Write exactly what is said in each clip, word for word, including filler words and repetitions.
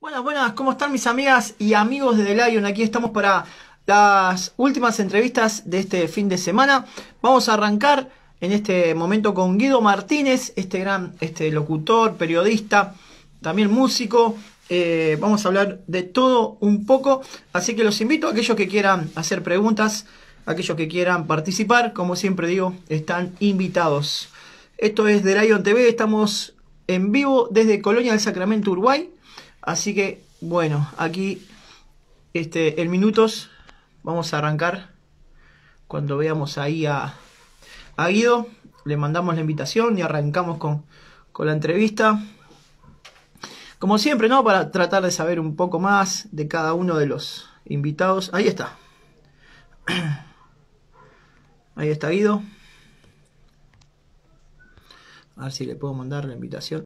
Buenas, buenas, ¿cómo están mis amigas y amigos de The Lion? Aquí estamos para las últimas entrevistas de este fin de semana. Vamos a arrancar en este momento con Guido Martínez, este gran este locutor, periodista, también músico. Eh, vamos a hablar de todo un poco, así que los invito a aquellos que quieran hacer preguntas, aquellos que quieran participar, como siempre digo, están invitados. Esto es The Lion T V, estamos en vivo desde Colonia del Sacramento, Uruguay. Así que, bueno, aquí este, en minutos vamos a arrancar. Cuando veamos ahí a, a Guido, le mandamos la invitación y arrancamos con, con la entrevista. Como siempre, ¿no? Para tratar de saber un poco más de cada uno de los invitados. Ahí está. Ahí está Guido. A ver si le puedo mandar la invitación.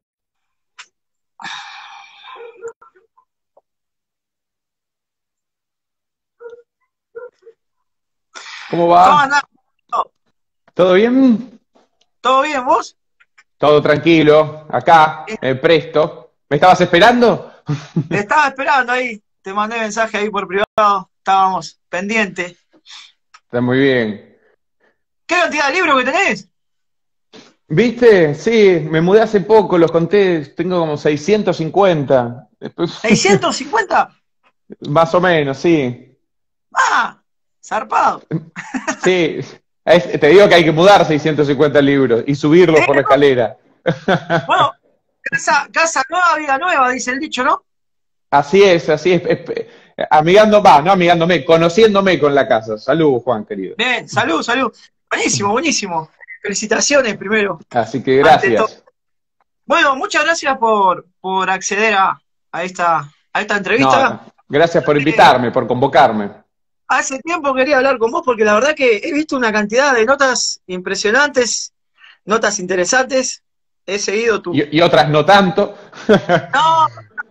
¿Cómo ¿Cómo va? andás? ¿Todo bien? ¿Todo bien, vos? Todo tranquilo, acá, eh, presto. ¿Me estabas esperando? Te estaba esperando ahí. Te mandé mensaje ahí por privado. Estábamos pendientes. Está muy bien. ¿Qué cantidad de libros que tenés? ¿Viste? Sí, me mudé hace poco, los conté, tengo como seiscientos cincuenta. Después- ¿seiscientos cincuenta? Más o menos, sí. ¡Ah! Zarpado. Sí, es- te digo que hay que mudar seiscientos cincuenta libros y subirlos Eh, por la no. escalera. Bueno, casa, casa nueva, vida nueva, dice el dicho, ¿no? Así es, así es. es- Amigando, va, no amigándome, conociéndome con la casa. Salud, Juan, querido. Bien, salud, salud. Buenísimo, buenísimo. Felicitaciones primero, Así que ante todo. gracias. Bueno, muchas gracias por, por acceder a, a esta, a esta entrevista. No, gracias por Eh, invitarme, por convocarme. Hace tiempo quería hablar con vos porque la verdad que he visto una cantidad de notas impresionantes, notas interesantes. He seguido tu... Y, y otras no tanto. No,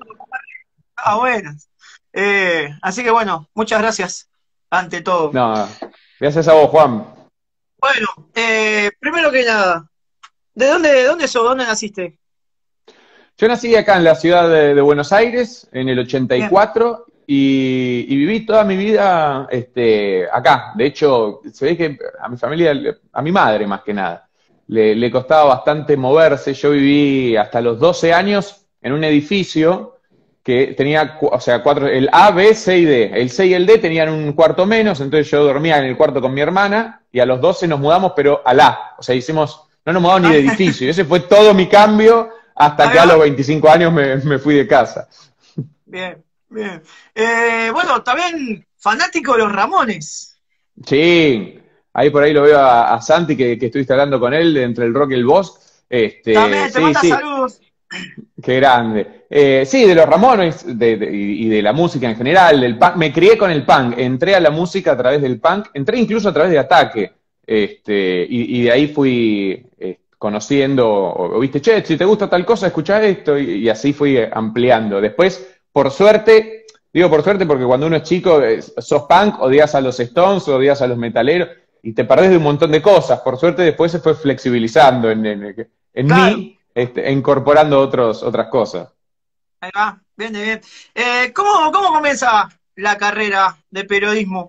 ah, buenas. Eh, así que bueno, muchas gracias ante todo. No, gracias a vos, Juan. Bueno, eh, primero que nada, ¿de dónde, de dónde sos? ¿Dónde naciste? Yo nací acá en la ciudad de, de Buenos Aires en el ochenta y Bien, cuatro y, y viví toda mi vida este, acá. De hecho, se ve que a mi familia, a mi madre más que nada, le, le costaba bastante moverse. Yo viví hasta los doce años en un edificio que tenía, cu- o sea, cuatro, el A, B, C y D. El C y el D tenían un cuarto menos, entonces yo dormía en el cuarto con mi hermana y a los doce nos mudamos, pero al A. O sea, hicimos, no nos mudamos ni de edificio. Y ese fue todo mi cambio hasta ahí que a los va. veinticinco años me, me fui de casa. Bien, bien. Eh, bueno, también fanático de los Ramones. Sí, ahí por ahí lo veo a, a Santi, que, que estuviste hablando con él, de entre el rock y el boss. Este, También te sí, manda sí, saludos. qué grande. Eh, sí, de los Ramones de- de- y y de la música en general, del punk. Me crié con el punk, entré a la música a través del punk, entré incluso a través de Ataque. Este, y, y de ahí fui eh, conociendo, o, o viste, che, si te gusta tal cosa, escuchá esto, y, y así fui eh, ampliando. Después, por suerte, digo por suerte porque cuando uno es chico, eh, sos punk, odias a los Stones, odias a los metaleros, y te perdés de un montón de cosas. Por suerte después se fue flexibilizando en, en, en Claro, mí, este, incorporando otros, otras cosas. ahí va. Bien, bien. Eh, ¿cómo, cómo comienza la carrera de periodismo?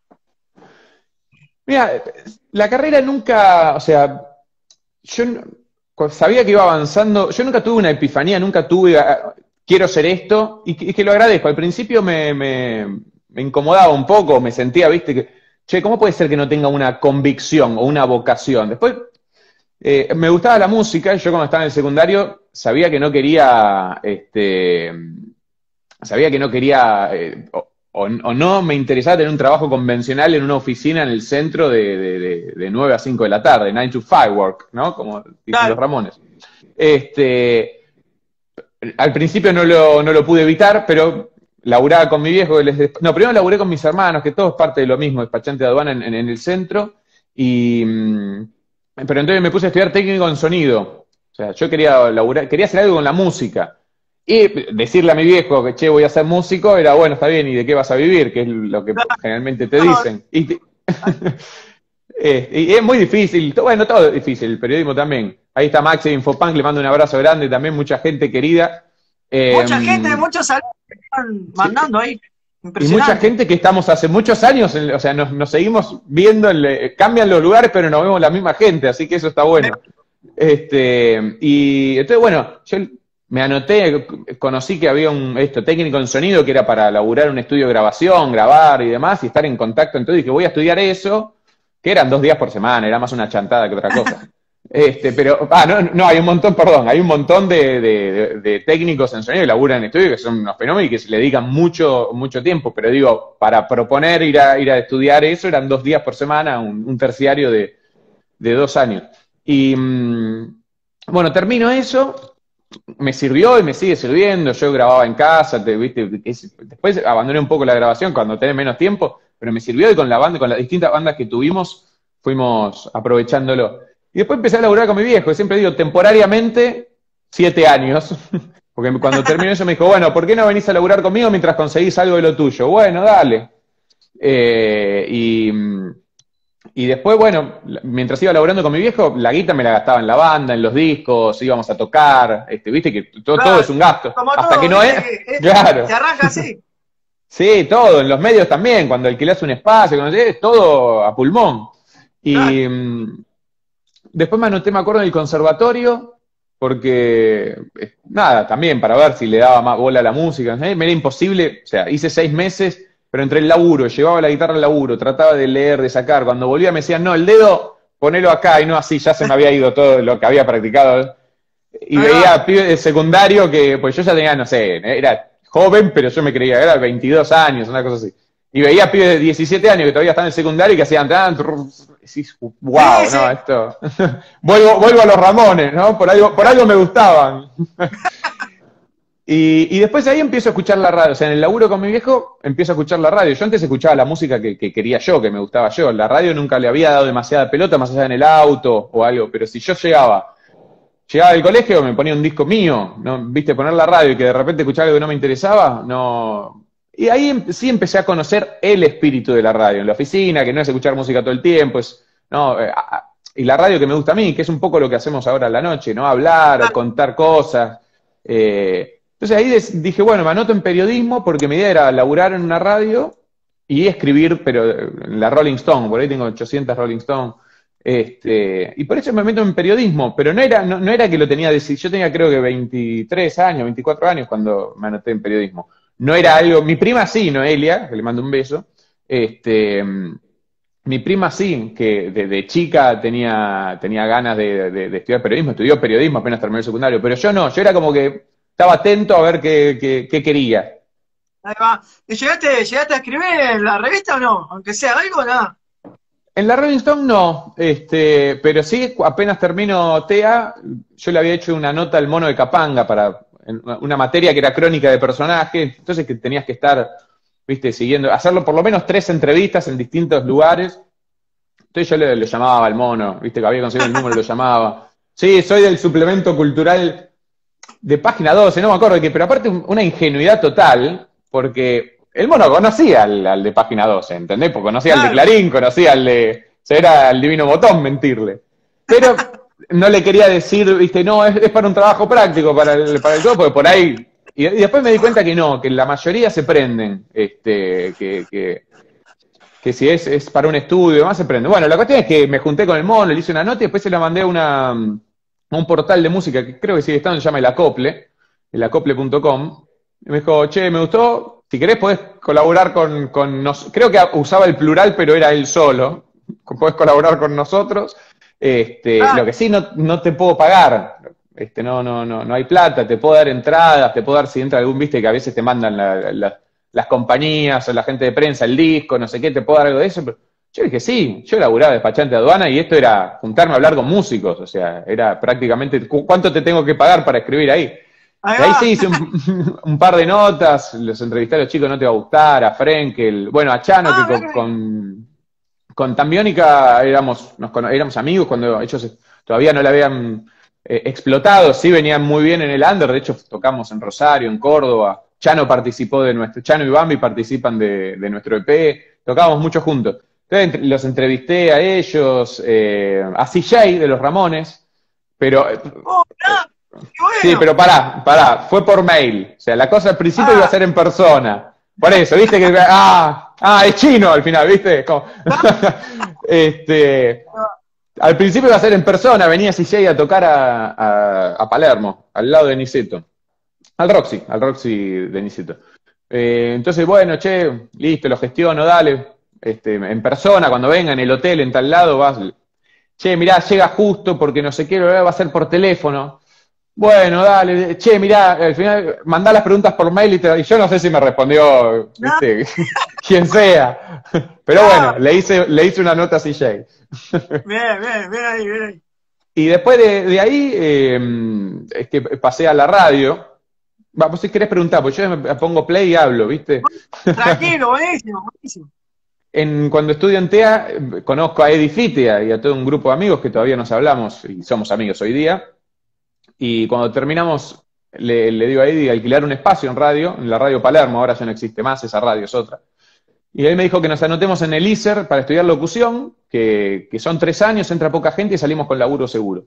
Mira, la carrera nunca, o sea, yo n- cu- sabía que iba avanzando, yo nunca tuve una epifanía, nunca tuve, ah, quiero ser esto, y que, y que lo agradezco. Al principio me, me- me incomodaba un poco, me sentía, viste, que, che, ¿cómo puede ser que no tenga una convicción o una vocación? Después eh, me gustaba la música, y yo cuando estaba en el secundario sabía que no quería, este, sabía que no quería, eh, o, o- o no me interesaba tener un trabajo convencional en una oficina en el centro de, de, de- de nueve a cinco de la tarde, nine to five work, ¿no? Como dicen los Claro, Ramones. Este, al principio no lo, no lo pude evitar, pero laburaba con mi viejo. Les, no, primero laburé con mis hermanos, que todo es parte de lo mismo, despachante de aduana en, en- en el centro, y, mm, pero entonces me puse a estudiar técnico en sonido. O sea, yo quería laburar, quería hacer algo con la música. Y decirle a mi viejo que, che, voy a ser músico, era, bueno, está bien, ¿y de qué vas a vivir? Que es lo que generalmente te claro. dicen. Y, te- eh, y es muy difícil, bueno, todo es difícil, el periodismo también. Ahí está Maxi de Infopunk, le mando un abrazo grande, también mucha gente querida. Eh, Mucha gente, muchos saludos. Están Sí. mandando ahí. Y mucha Impresionante. gente que estamos hace muchos años, en- o sea, nos, nos seguimos viendo, en le- cambian los lugares, pero nos vemos la misma gente, así que eso está Me- bueno. Este, y entonces, bueno, yo me anoté, conocí que había un esto, técnico en sonido que era para laburar un estudio de grabación, grabar y demás, y estar en contacto. Entonces dije, voy a estudiar eso, que eran dos días por semana, era más una chantada que otra cosa. Este, pero, ah, no, no, hay un montón, perdón, hay un montón de, de, de, de técnicos en sonido que laburan en estudio que son unos fenómenos y que se le dedican mucho, mucho tiempo, pero digo, para proponer ir a, ir a estudiar eso eran dos días por semana, un, un terciario de, de dos años. Y mm, bueno, termino eso, me sirvió y me sigue sirviendo, yo grababa en casa, te, ¿viste? Después abandoné un poco la grabación cuando tenés menos tiempo, pero me sirvió y con la banda, con las distintas bandas que tuvimos, fuimos aprovechándolo. Y después empecé a laburar con mi viejo, siempre digo, temporariamente, siete años, porque cuando terminó eso me dijo, bueno, ¿por qué no venís a laburar conmigo mientras conseguís algo de lo tuyo? Bueno, dale. Eh, y... Y después, bueno, mientras iba laburando con mi viejo, la guita me la gastaba en la banda, en los discos, íbamos a tocar, este, viste que todo, todo Claro, es un gasto. como Hasta que todo, no viste es, que es- claro. se arranca así. Sí, todo, en los medios también, cuando alquilás un espacio, cuando es todo a pulmón. Claro. Y mm, después me anoté, me acuerdo, en el conservatorio, porque, eh, nada, también para ver si le daba más bola a la música. ¿Eh? Me era imposible, o sea, hice seis meses, pero entre el laburo, llevaba la guitarra al laburo, trataba de leer, de sacar. Cuando volvía me decían, no, el dedo, ponelo acá, y no así, ya se me había ido todo lo que había practicado. Y Ahí veía va. a pibes de secundario que, pues yo ya tenía, no sé, era joven, pero yo me creía, era veintidós años, una cosa así. Y veía a pibes de diecisiete años que todavía están en el secundario y que hacían tan, decís, Sí, wow, sí. no, esto. vuelvo, vuelvo a los Ramones, ¿no? Por algo, por algo me gustaban. Y, y después ahí empiezo a escuchar la radio. O sea, en el laburo con mi viejo empiezo a escuchar la radio. Yo antes escuchaba la música que, que quería yo, que me gustaba yo. La radio nunca le había dado demasiada pelota, más allá en el auto o algo. Pero si yo llegaba, llegaba del colegio, me ponía un disco mío, ¿no? Viste, poner la radio y que de repente escuchaba algo que no me interesaba, no. Y ahí em- sí empecé a conocer el espíritu de la radio. En la oficina, que no es escuchar música todo el tiempo, es. No, eh, a- a- y la radio que me gusta a mí, que es un poco lo que hacemos ahora a la noche, ¿no? Hablar, contar cosas. eh, entonces ahí des- dije, bueno, me anoto en periodismo porque mi idea era laburar en una radio y escribir, pero en la Rolling Stone, por ahí tengo ochocientas Rolling Stone. Este, y por eso me meto en periodismo, pero no era, no, no era que lo tenía decidido, yo tenía creo que veintitrés años, veinticuatro años cuando me anoté en periodismo. No era algo, mi prima sí, Noelia, que le mando un beso, este, mi prima sí, que desde chica tenía, tenía ganas de, de- de estudiar periodismo, estudió periodismo apenas terminó el secundario, pero yo no, yo era como que estaba atento a ver qué, qué, qué quería. Ahí va. ¿Y llegaste, llegaste a escribir en la revista o no? Aunque sea algo, nada. En la Rolling Stone no, este, pero sí, apenas termino T E A, yo le había hecho una nota al Mono de Capanga para en una una materia que era crónica de personajes, entonces que tenías que estar, viste, siguiendo, hacerlo por lo menos tres entrevistas en distintos lugares. Entonces yo le, le llamaba al Mono, viste, que había conseguido el número, lo llamaba. Sí, soy del suplemento cultural de página doce, no me acuerdo de qué, pero aparte un- una ingenuidad total, porque el Mono conocía al, al de página doce, ¿entendés? Porque conocía al de Claro. Clarín, conocía al de. O sea, era el divino botón mentirle. Pero no le quería decir, viste, no, es, es para un trabajo práctico, para el, para el todo, porque por ahí. Y, y después me di cuenta que no, que la mayoría se prenden, este, que, que, que si es, es para un estudio y demás se prende. Bueno, la cuestión es que me junté con el Mono, le hice una nota y después se la mandé a, una, a un portal de música que creo que sigue estando, se llama El Acople, el acople punto com. Y me dijo, che, me gustó, si querés podés colaborar con, con nos... Creo que usaba el plural, pero era él solo. Podés colaborar con nosotros. Este, Ah, lo que sí no, no te puedo pagar. Este, no, no, no, no hay plata, te puedo dar entradas, te puedo dar si entra algún, viste, que a veces te mandan la, la, las compañías o la gente de prensa, el disco, no sé qué, te puedo dar algo de eso. Pero yo dije, sí, yo laburaba despachante de aduana y esto era juntarme a hablar con músicos, o sea, era prácticamente, ¿cuánto te tengo que pagar para escribir ahí? ahí Y ahí va. sí hice un, un par de notas, los entrevisté a los chicos, no te va a gustar, a Frenkel, bueno, a Chano, que Ah, mirá con, que bien. con, con Tambiónica éramos, nos, cono- éramos amigos cuando ellos todavía no la habían eh, explotado, sí venían muy bien en el under, de hecho tocamos en Rosario, en Córdoba, Chano participó de nuestro, Chano y Bambi participan de, de nuestro E P, tocábamos mucho juntos. Entonces los entrevisté a ellos, eh, a C J de los Ramones, pero Oh, mirá. Bueno. Sí, pero pará, pará, fue por mail. O sea, la cosa al principio ah. iba a ser en persona. Por eso, viste que. Ah, ah, es chino al final, ¿viste? Como, este, al principio iba a ser en persona, venía C J a tocar a, a, a Palermo, al lado de Niceto. Al Roxy, al Roxy de Niceto. Eh, entonces, bueno, che, listo, lo gestiono, dale. Este, en persona, cuando venga, en el hotel, en tal lado, vas. Che, mirá, llega justo porque no sé qué, va a ser por teléfono. Bueno, dale, che, mirá, al final mandá las preguntas por mail y, te, y yo no sé si me respondió, ¿viste? Quien sea. Pero bueno, le hice, le hice una nota a C J. Bien, bien, bien ahí, bien ahí. Y después de, de ahí, eh, es que pasé a la radio. Va, vos si querés preguntar, pues yo me pongo play y hablo, ¿viste? Tranquilo, buenísimo, buenísimo. En, cuando estudio en T E A, conozco a Eddie Fitia y a todo un grupo de amigos que todavía nos hablamos y somos amigos hoy día. Y cuando terminamos, le, le digo a Eddie alquilar un espacio en radio, en la radio Palermo, ahora ya no existe más, esa radio es otra. Y él me dijo que nos anotemos en el I S E R para estudiar locución, que, que son tres años, entra poca gente y salimos con laburo seguro.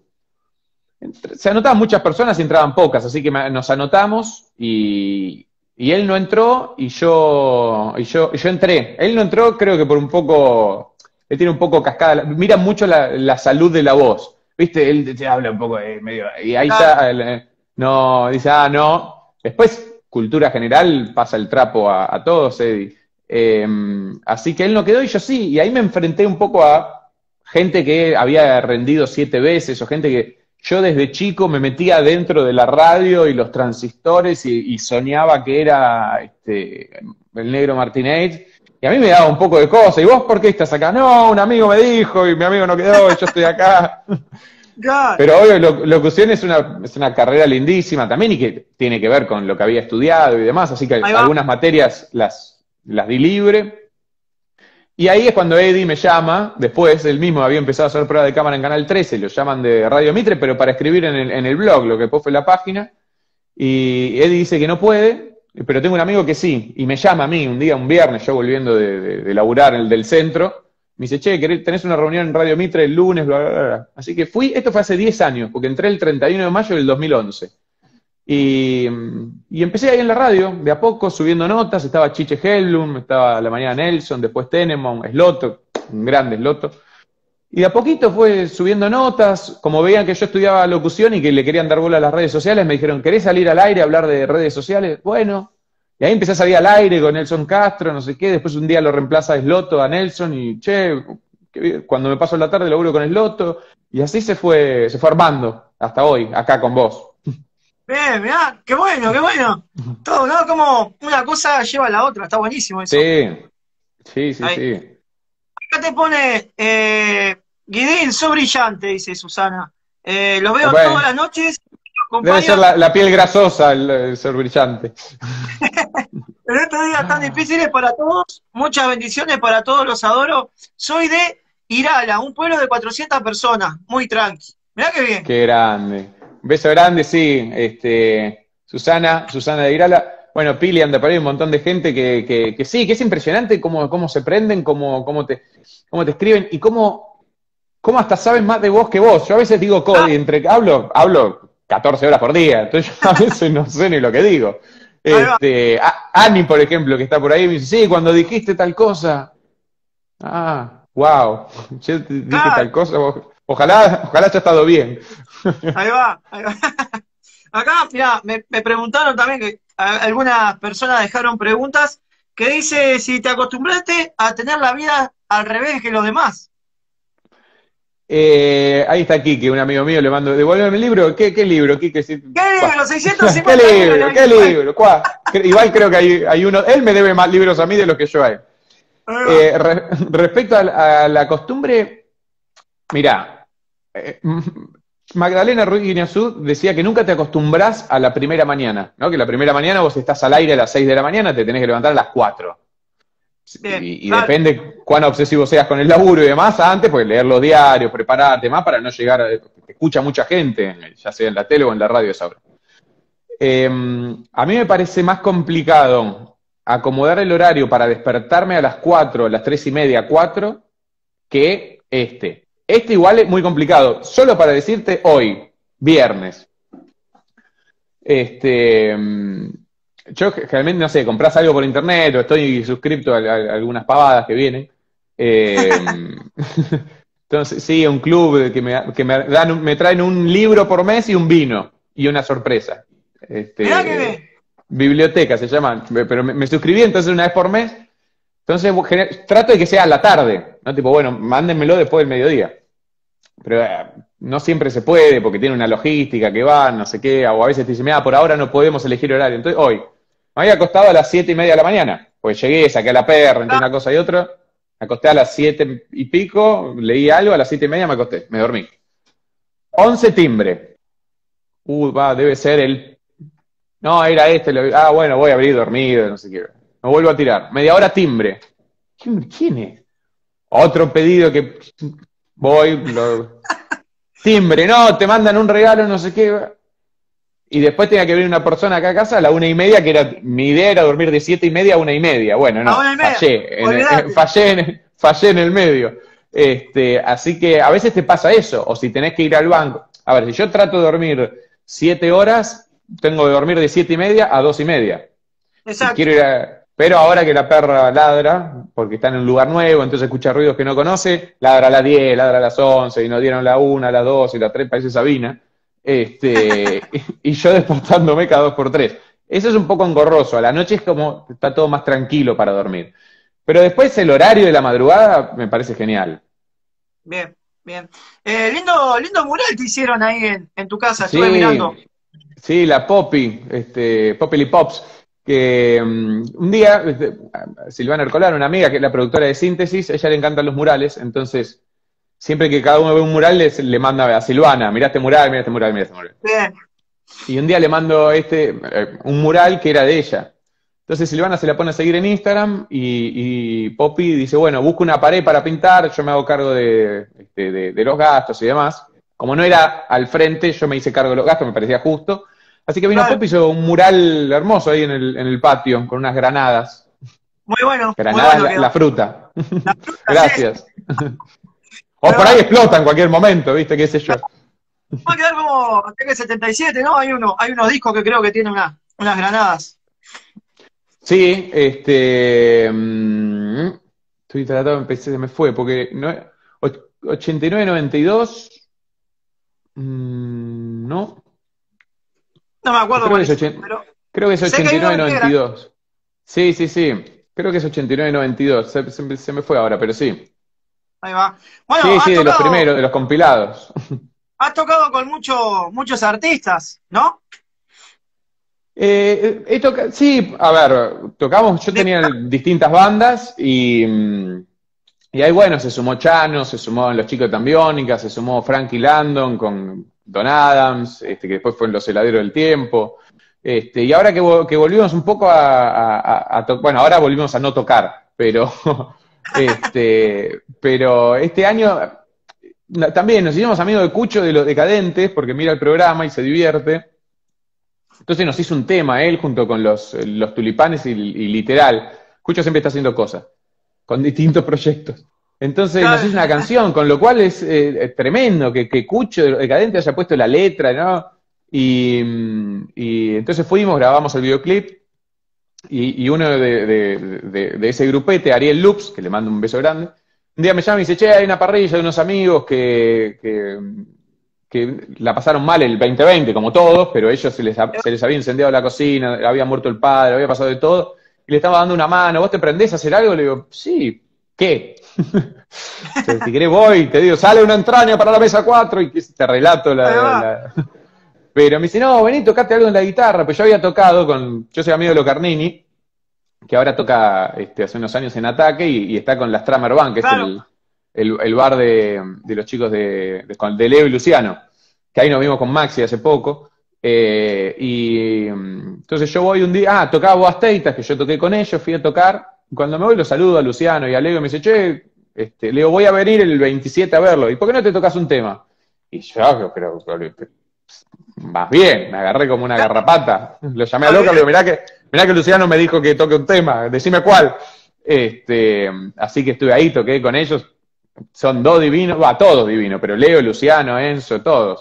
Se anotaban muchas personas y entraban pocas, así que nos anotamos y, y él no entró y yo, y yo, y yo entré. Él no entró, creo que por un poco, él tiene un poco cascada, mira mucho la, la salud de la voz. ¿Viste? Él te habla un poco de medio. Y ahí está. No, dice, ah, no. Después, cultura general, pasa el trapo a, a todos, Eddie. Eh, así que él no quedó y yo sí. Y ahí me enfrenté un poco a gente que había rendido siete veces, o gente que yo desde chico me metía dentro de la radio y los transistores y, y soñaba que era este, el Negro Martínez. Y a mí me daba un poco de cosa. ¿Y vos por qué estás acá? No, un amigo me dijo y mi amigo no quedó y yo estoy acá. God. Pero obvio, lo, locución es una, es una carrera lindísima también y que tiene que ver con lo que había estudiado y demás. Así que algunas materias las, las di libre. Y ahí es cuando Eddie me llama. Después, él mismo había empezado a hacer prueba de cámara en Canal trece. Lo llaman de Radio Mitre, pero para escribir en el, en el blog, lo que después fue la página. Y Eddie dice que no puede. Pero tengo un amigo que sí, y me llama a mí un día, un viernes, yo volviendo de, de, de laburar en el del centro, me dice, che, ¿tenés una reunión en Radio Mitre el lunes? Bla, bla, bla. Así que fui, esto fue hace diez años, porque entré el treinta y uno de mayo del dos mil once. Y, y empecé ahí en la radio, de a poco, subiendo notas, estaba Chiche Hellblum, estaba a la mañana Nelson, después Tenemon, Sloto, un grande Sloto. Y de a poquito fue subiendo notas, como veían que yo estudiaba locución y que le querían dar bola a las redes sociales, me dijeron, ¿querés salir al aire a hablar de redes sociales? Bueno, y ahí empecé a salir al aire con Nelson Castro, no sé qué, después un día lo reemplaza Sloto a Nelson y, che, cuando me paso la tarde laburo con Sloto, y así se fue, se fue armando hasta hoy, acá con vos. Bien, mirá, qué bueno, qué bueno. Todo, ¿no? Como una cosa lleva a la otra, está buenísimo eso. Sí, sí, sí, ahí. sí. Acá te pone, eh, Guidín, sos brillante, dice Susana. Eh, los veo bueno, todas las noches. Debe ser la, la piel grasosa el, el ser brillante. En estos días tan difíciles para todos, muchas bendiciones para todos, los adoro. Soy de Irala, un pueblo de cuatrocientas personas, muy tranqui. Mirá qué bien. Qué grande. Un beso grande, sí. Este, Susana, Susana de Irala. Bueno, Pili anda por ahí, un montón de gente que, que, que sí, que es impresionante cómo, cómo se prenden, cómo, cómo, te, cómo te escriben y cómo, cómo hasta saben más de vos que vos. Yo a veces digo, ah. entre, hablo, hablo catorce horas por día, entonces yo a veces no sé ni lo que digo. Este, a, Ani, por ejemplo, que está por ahí, me dice, sí, cuando dijiste tal cosa. Ah, wow, yo dije ah. tal cosa, ojalá, ojalá haya estado bien. Ahí va, ahí va. Acá, mirá, me, me preguntaron también que algunas personas dejaron preguntas que dice si te acostumbraste a tener la vida al revés que los demás. Eh, ahí está Quique, un amigo mío, le mando, devuélveme el libro. ¿Qué, qué libro, Quique? ¿Qué libro? seiscientos cincuenta ¿Qué libro? ¿Qué libro? ¿Cuál? Igual creo que hay, hay uno, él me debe más libros a mí de los que yo a él. Eh, re, respecto a la, a la costumbre, mirá, eh, Magdalena Ruiz Guiñazú decía que nunca te acostumbrás a la primera mañana, ¿no? Que la primera mañana vos estás al aire a las seis de la mañana, te tenés que levantar a las cuatro. Bien, y, y claro. Depende cuán obsesivo seas con el laburo y demás, antes, pues leer los diarios, prepararte más para no llegar a... Te escucha mucha gente, ya sea en la tele o en la radio esa hora. Eh, a mí me parece más complicado acomodar el horario para despertarme a las cuatro, a las tres y media, cuatro, que este. Este igual es muy complicado. Solo para decirte hoy, viernes, Este, yo generalmente, no sé, compras algo por internet o estoy suscrito a, a, a algunas pavadas que vienen. Eh, entonces, sí, un club que me, que me, dan, me traen un libro por mes y un vino y una sorpresa. Este, Mirá que bien. Biblioteca se llama, pero me, me suscribí entonces una vez por mes. Entonces trato de que sea a la tarde, ¿no? Tipo, bueno, mándenmelo después del mediodía. Pero eh, no siempre se puede porque tiene una logística que va, no sé qué, o a veces te dicen, mira, por ahora no podemos elegir horario. Entonces, hoy, me había acostado a las siete y media de la mañana, pues llegué, saqué a la perra, entre una cosa y otra, me acosté a las siete y pico, leí algo, a las siete y media me acosté, me dormí. Once timbre. Uh, va, debe ser el... No, era este, lo... ah, bueno, voy a abrir dormido, no sé qué. Me vuelvo a tirar. Media hora timbre. ¿Quién, quién es? Otro pedido que... Voy, lo... timbre, no, te mandan un regalo, no sé qué. Y después tenía que venir una persona acá a casa a la una y media, que era, mi idea era dormir de siete y media a una y media. Bueno, no, fallé, en el, fallé, en, fallé en el medio. Este, así que a veces te pasa eso, o si tenés que ir al banco. A ver, si yo trato de dormir siete horas, tengo que dormir de siete y media a dos y media. Exacto. Si quiero ir a... Pero ahora que la perra ladra, porque está en un lugar nuevo, entonces escucha ruidos que no conoce, ladra a las diez, ladra a las once, y nos dieron la una, la dos y la tres, parece Sabina. Este, y yo despertándome cada dos por tres. Eso es un poco engorroso. A la noche es como, está todo más tranquilo para dormir. Pero después el horario de la madrugada me parece genial. Bien, bien. Eh, lindo, lindo mural que hicieron ahí en, en tu casa, estuve sí, mirando. Sí, la Poppy, este, Poppy Pops. Que um, un día, este, Silvana Ercolano, una amiga que es la productora de Síntesis, a ella le encantan los murales, entonces siempre que cada uno ve un mural le, le manda a Silvana, mirá este mural, mirá este mural, mirá este mural. Bien. Y un día le mando este, eh, un mural que era de ella. Entonces Silvana se la pone a seguir en Instagram y, y Poppy dice, bueno, busco una pared para pintar, yo me hago cargo de, de, de, de los gastos y demás. Como no era al frente, yo me hice cargo de los gastos, me parecía justo. Así que vino claro. Poppy, hizo un mural hermoso ahí en el, en el patio, con unas granadas. Muy bueno. Granadas, muy bueno, la, la fruta. La fruta Gracias. Sí. O Pero, por ahí explota en cualquier momento, ¿viste? ¿Qué sé yo? Va a quedar como T setenta y siete, ¿no? Hay, uno, hay unos discos que creo que tienen una, unas granadas. Sí, este... Mmm, estoy tratando de empezar, se me fue, porque no, ochenta y nueve noventa y dos... Mmm, ¿no? No me acuerdo creo, cuál que es, es, pero creo que es ochenta y nueve noventa y dos. Sí, sí, sí. Creo que es ochenta y nueve noventa y dos. Se, se, se me fue ahora, pero sí. Ahí va. Bueno, sí, sí, tocado, de los primeros, de los compilados. Has tocado con mucho, muchos artistas, ¿no? Eh, he toca sí, a ver, tocamos, yo tenía distintas bandas y, y ahí, bueno, se sumó Chano, se sumó Los Chicos de Tambiónica, se sumó Frankie Landon con Don Adams, este, que después fue en Los Heladeros del Tiempo. Este, y ahora que, que volvimos un poco a, a, a tocar, bueno, ahora volvimos a no tocar, pero, este, pero este año también nos hicimos amigos de Cucho de Los Decadentes, porque mira el programa y se divierte. Entonces nos hizo un tema él junto con los, los Tulipanes y, y Literal. Cucho siempre está haciendo cosas, con distintos proyectos. Entonces nos hizo una canción, con lo cual es, eh, es tremendo que, que Cucho de Los Decadentes haya puesto la letra, ¿no? Y, y entonces fuimos, grabamos el videoclip, y, y uno de, de, de, de ese grupete, Ariel Lux, que le mando un beso grande, un día me llama y dice, che, hay una parrilla de unos amigos que, que, que la pasaron mal el veinte veinte, como todos, pero ellos se les, se les había incendiado la cocina, había muerto el padre, había pasado de todo, y le estaba dando una mano, ¿vos te prendés a hacer algo? Le digo, sí, ¿qué? Si querés voy, te digo, sale una entraña para la mesa cuatro, y te relato la... la... Pero me dice, no, vení, tocate algo en la guitarra, pues yo había tocado con, yo soy amigo de Locarnini, que ahora toca este, hace unos años en Ataque, y, y está con la Stramer Band, que claro. es el, el, el bar de, de los chicos de, de, de Leo y Luciano, que ahí nos vimos con Maxi hace poco, eh, y entonces yo voy un día, ah, tocaba Boas Teitas, que yo toqué con ellos, fui a tocar, y cuando me voy lo saludo a Luciano y a Leo, y me dice, che, este, Leo, voy a venir el veintisiete a verlo, ¿y por qué no te tocas un tema? Y yo, pero, pero más bien, me agarré como una garrapata. Lo llamé a Loca, le digo, mirá que, mirá que Luciano me dijo que toque un tema, decime cuál. Este, así que estuve ahí, toqué con ellos. Son dos divinos, va, todos divinos, pero Leo, Luciano, Enzo, todos.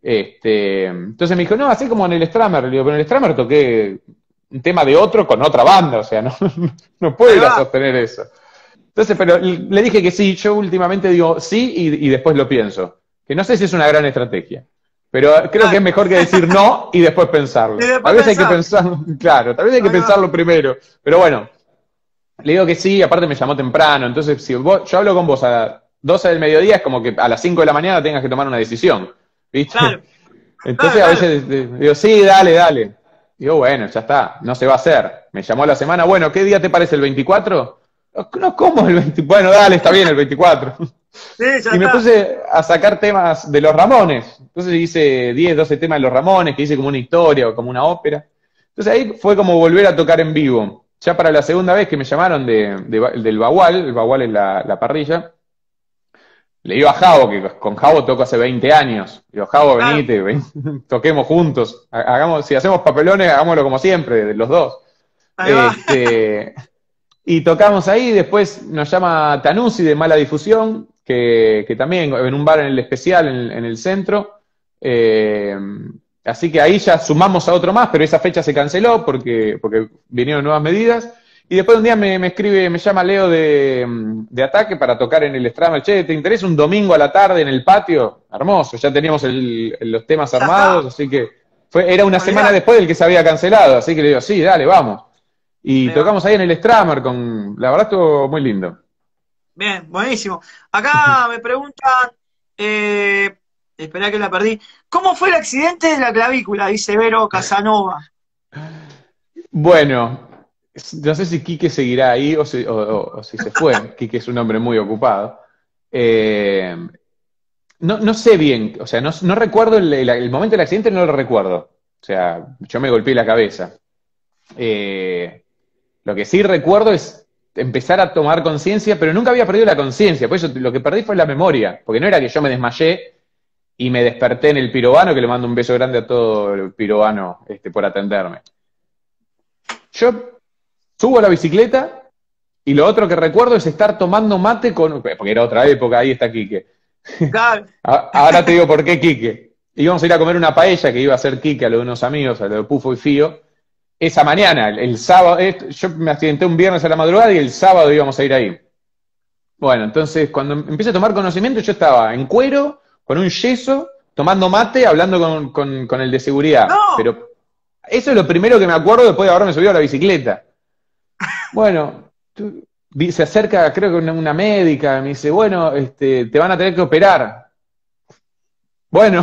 Este, entonces me dijo, no, así como en el Stramer. Le digo, pero en el Stramer toqué un tema de otro con otra banda, o sea, no, no puedo ir a sostener eso. Entonces, pero le dije que sí, yo últimamente digo sí y, y después lo pienso. Que no sé si es una gran estrategia, pero creo claro. que es mejor que decir no y después pensarlo. Después tal vez pensar. hay que pensarlo, claro, tal vez hay que Ahí pensarlo va. primero. Pero bueno, le digo que sí, aparte me llamó temprano, entonces si vos, yo hablo con vos a doce del mediodía, es como que a las cinco de la mañana tengas que tomar una decisión, ¿viste? Claro. Entonces claro, a veces claro. digo, sí, dale, dale. Digo, bueno, ya está, no se va a hacer. Me llamó la semana, bueno, ¿qué día te parece el veinticuatro? No, ¿cómo el veinticuatro? Bueno, dale, está bien el veinticuatro. Sí, y me está. puse a sacar temas de los Ramones. Entonces hice diez, doce temas de los Ramones, que hice como una historia o como una ópera. Entonces ahí fue como volver a tocar en vivo. Ya para la segunda vez que me llamaron de, de, del Bagual, el Bagual es la, la parrilla, le digo a Javo, que con Javo toco hace veinte años. Le digo, Javo, venite, ven, toquemos juntos. Hagamos, si hacemos papelones, hagámoslo como siempre, los dos. Este, y tocamos ahí, después nos llama Tanuzzi de Mala Difusión, que, que también en un bar en el especial, en, en el centro. Eh, así que ahí ya sumamos a otro más, pero esa fecha se canceló porque, porque vinieron nuevas medidas. Y después un día me, me escribe, me llama Leo de, de Ataque para tocar en el Stramer. Che, ¿te interesa un domingo a la tarde en el patio? Hermoso, ya teníamos el, los temas armados, así que fue, era una semana después del que se había cancelado, así que le digo, sí, dale, vamos. Y tocamos ahí en el Stramer, con, la verdad estuvo muy lindo. Bien, buenísimo. Acá me preguntan, eh, esperá que la perdí, ¿cómo fue el accidente de la clavícula? Dice Vero Casanova. Bueno, no sé si Quique seguirá ahí o si, o, o, o si se fue. Quique es un hombre muy ocupado. Eh, no, no sé bien, o sea, no, no recuerdo el, el, el momento del accidente, no lo recuerdo. O sea, yo me golpeé la cabeza. Eh, lo que sí recuerdo es empezar a tomar conciencia, pero nunca había perdido la conciencia, por eso lo que perdí fue la memoria, porque no era que yo me desmayé y me desperté en el Pirobano, que le mando un beso grande a todo el Pirobano este, por atenderme. Yo subo a la bicicleta y lo otro que recuerdo es estar tomando mate con... Porque era otra época, ahí está Quique. Claro. Ahora te digo por qué Quique. Íbamos a ir a comer una paella que iba a hacer Quique a lo de unos amigos, a lo de Pufo y Fío. Esa mañana, el, el sábado, yo me accidenté un viernes a la madrugada y el sábado íbamos a ir ahí. Bueno, entonces cuando empecé a tomar conocimiento yo estaba en cuero, con un yeso, tomando mate, hablando con, con, con el de seguridad. No. Pero eso es lo primero que me acuerdo después de haberme subido a la bicicleta. Bueno, tú, se acerca, creo que una, una médica, me dice, bueno, este, te van a tener que operar. Bueno,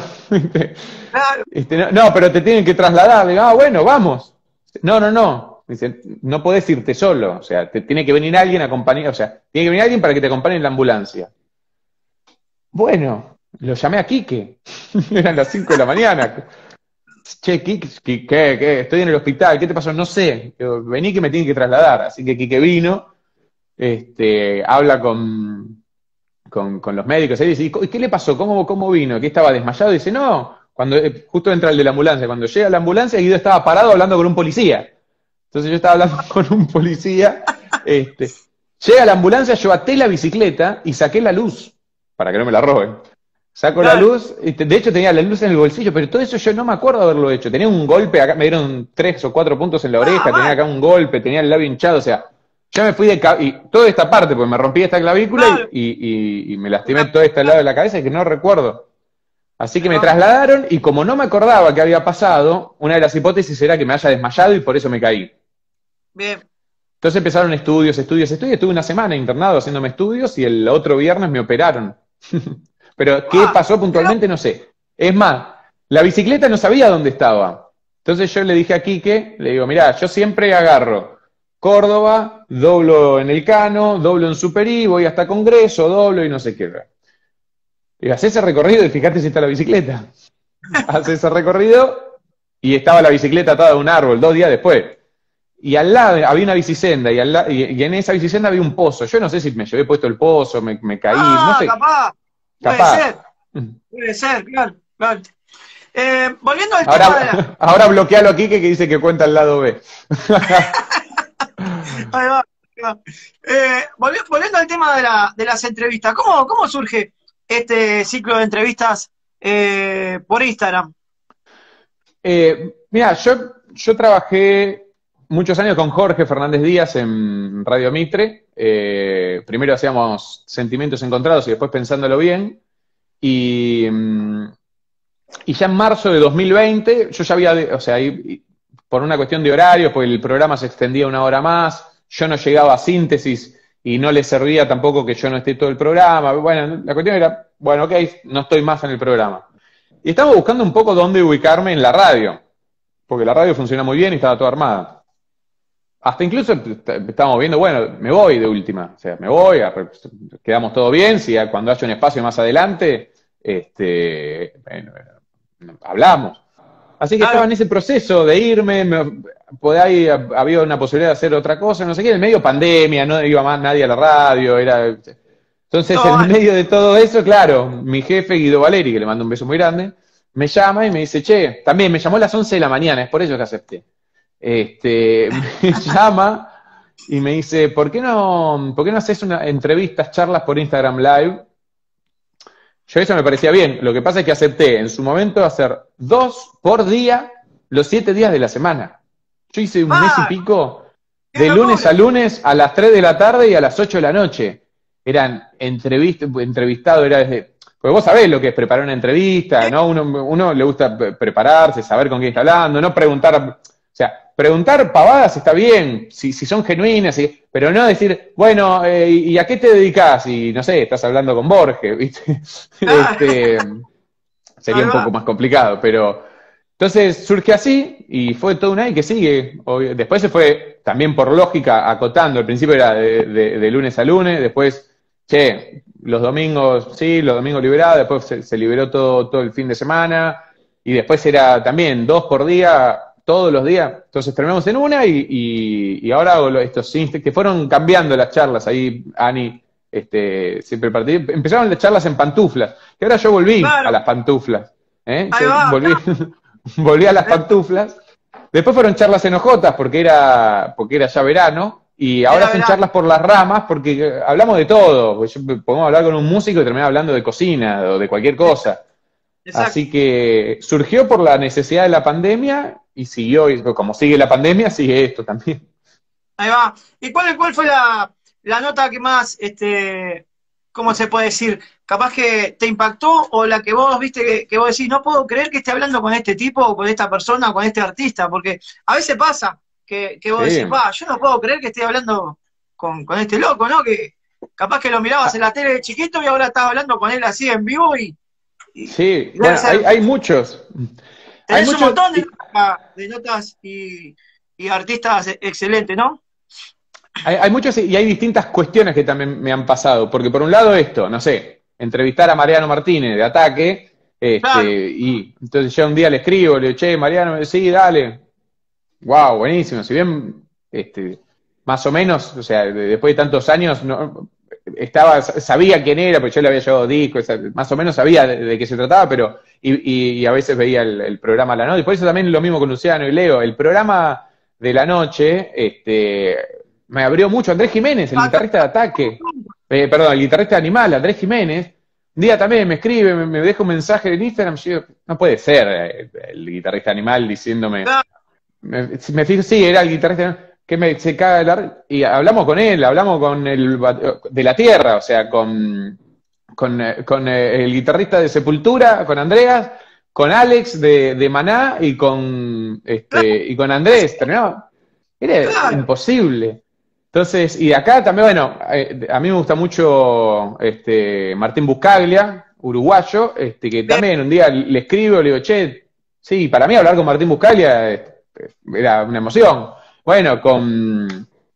este, no, no, pero te tienen que trasladar. Le digo, ah, bueno, vamos. No, no, no. Dice, no podés irte solo. O sea, te tiene que venir alguien a acompañar. O sea, tiene que venir alguien para que te acompañe en la ambulancia. Bueno, lo llamé a Quique. Eran las cinco de la mañana. Che, Quique, ¿qué, qué? Estoy en el hospital. ¿Qué te pasó? No sé. Yo, vení que me tienen que trasladar. Así que Quique vino. Este, habla con, con, con los médicos. Y dice, ¿y qué le pasó? ¿Cómo, cómo vino? ¿Que estaba desmayado? Y dice, no. Cuando justo entra el de la ambulancia, cuando llega a la ambulancia, Guido estaba parado hablando con un policía. Entonces yo estaba hablando con un policía, este, llega a la ambulancia, yo até la bicicleta y saqué la luz, para que no me la roben. Saco claro. la luz, de hecho tenía la luz en el bolsillo, pero todo eso yo no me acuerdo de haberlo hecho. Tenía un golpe, acá me dieron tres o cuatro puntos en la oreja, ah, tenía acá un golpe, tenía el labio hinchado, o sea, yo me fui de y toda esta parte, porque me rompí esta clavícula claro. y, y, y me lastimé todo este lado de la cabeza que no recuerdo. Así que me trasladaron y como no me acordaba qué había pasado, una de las hipótesis era que me haya desmayado y por eso me caí. Bien. Entonces empezaron estudios, estudios, estudios. Estuve una semana internado haciéndome estudios y el otro viernes me operaron. Pero qué pasó puntualmente no sé. Es más, la bicicleta no sabía dónde estaba. Entonces yo le dije a Quique, le digo, mirá, yo siempre agarro Córdoba, doblo en el Cano, doblo en Superí, voy hasta Congreso, doblo y no sé qué. Y hace ese recorrido y fíjate si está la bicicleta. Hace ese recorrido y estaba la bicicleta atada a un árbol dos días después. Y al lado había una bicisenda y, al la, y, y en esa bicisenda había un pozo. Yo no sé si me llevé puesto el pozo, me, me caí, ah, no sé. Capaz. Capaz. Puede ser. Puede ser, claro. claro. Eh, volviendo al ahora, tema de la... ahora bloquealo a Quique que dice que cuenta el lado B. Ahí va. Ahí va. Eh, volviendo al tema de, la, de las entrevistas, ¿cómo, cómo surge este ciclo de entrevistas eh, por Instagram? Eh, mira, yo, yo trabajé muchos años con Jorge Fernández Díaz en Radio Mitre. Eh, primero hacíamos Sentimientos Encontrados y después Pensándolo Bien. Y, y ya en marzo de dos mil veinte, yo ya había, o sea, y, por una cuestión de horario, pues el programa se extendía una hora más, yo no llegaba a síntesis y no le servía tampoco que yo no esté todo el programa. Bueno, la cuestión era, bueno, ok, no estoy más en el programa. Y estaba buscando un poco dónde ubicarme en la radio, porque la radio funciona muy bien y estaba toda armada. Hasta incluso estábamos viendo, bueno, me voy de última, o sea, me voy, quedamos todo bien, si cuando haya un espacio más adelante, este, bueno, hablamos. Así que claro, estaba en ese proceso de irme, me, por ahí había una posibilidad de hacer otra cosa, no sé qué, en medio pandemia, no iba más nadie a la radio, era... Entonces, no, en medio de todo eso, claro, mi jefe Guido Valeri, que le mando un beso muy grande, me llama y me dice, che, también me llamó a las once de la mañana, es por eso que acepté. Este, me llama y me dice, ¿por qué no, ¿por qué no haces una, entrevistas, charlas por Instagram Live? Yo eso me parecía bien, lo que pasa es que acepté en su momento hacer dos por día, los siete días de la semana. Yo hice un ah, mes y pico, de lunes a lunes, a las tres de la tarde y a las ocho de la noche. Eran entrevistas, entrevistado era desde... Porque vos sabés lo que es preparar una entrevista, ¿no? Uno, uno le gusta prepararse, saber con quién está hablando, no preguntar... O sea, preguntar pavadas está bien, si, si son genuinas, si, pero no decir, bueno, eh, ¿y a qué te dedicás? Y no sé, estás hablando con Borges, ¿viste? este, sería un poco más complicado, pero... Entonces surge así y fue todo una y que sigue. Después se fue también por lógica acotando. Al principio era de, de, de lunes a lunes, después, che, los domingos, sí, los domingos liberados, después se, se liberó todo, todo el fin de semana y después era también dos por día, todos los días. Entonces terminamos en una y, y, y ahora hago estos que fueron cambiando las charlas. Ahí Ani este, siempre partí. Empezaron las charlas en pantuflas, que ahora yo volví claro. a las pantuflas. ¿eh? Yo va, volví... Volví a las pantuflas. Después fueron charlas en hojotas porque era, porque era ya verano. Y ahora son charlas por las ramas porque hablamos de todo. Podemos hablar con un músico y terminar hablando de cocina o de cualquier cosa. Exacto. Así que surgió por la necesidad de la pandemia y siguió. Y como sigue la pandemia, sigue esto también. Ahí va. ¿Y cuál, cuál fue la, la nota que más, este, cómo se puede decir, capaz que te impactó o la que vos viste que, que vos decís, no puedo creer que esté hablando con este tipo o con esta persona o con este artista? Porque a veces pasa que, que vos sí. decís, va, yo no puedo creer que esté hablando con, con este loco, ¿no? Que capaz que lo mirabas en la tele de chiquito y ahora estás hablando con él así en vivo y... y sí, bueno, ser, hay, hay muchos. Tenés hay un muchos... montón de, de notas y, y artistas excelentes, ¿no? Hay, hay muchos y hay distintas cuestiones que también me han pasado, porque por un lado esto, no sé, entrevistar a Mariano Martínez de Ataque, este, claro. y entonces yo un día le escribo, le digo, che, Mariano, sí, dale, wow, buenísimo, si bien, este, más o menos, o sea, después de tantos años, no, estaba, sabía quién era, porque yo le había llevado discos, más o menos sabía de, de qué se trataba, pero, y, y, y a veces veía el, el programa a la noche, y por eso también lo mismo con Luciano y Leo, el programa de la noche, este... me abrió mucho Andrés Jiménez, el guitarrista de Ataque, eh, perdón, el guitarrista de Animal, Andrés Jiménez, un día también me escribe, me, me deja un mensaje en Instagram, yo digo, no puede ser eh, el guitarrista de Animal diciéndome, me, me fijo, sí, era el guitarrista que me se caga de la... y hablamos con él, hablamos con el de La Tierra, o sea, con, con, con el guitarrista de Sepultura, con Andreas, con Alex de, de Maná y con, este, y con Andrés, terminaba, era imposible. Entonces, y de acá también, bueno, eh, a mí me gusta mucho este, Martín Buscaglia, uruguayo, este, que también un día le escribo, le digo, che, sí, para mí hablar con Martín Buscaglia este, era una emoción. Bueno, con,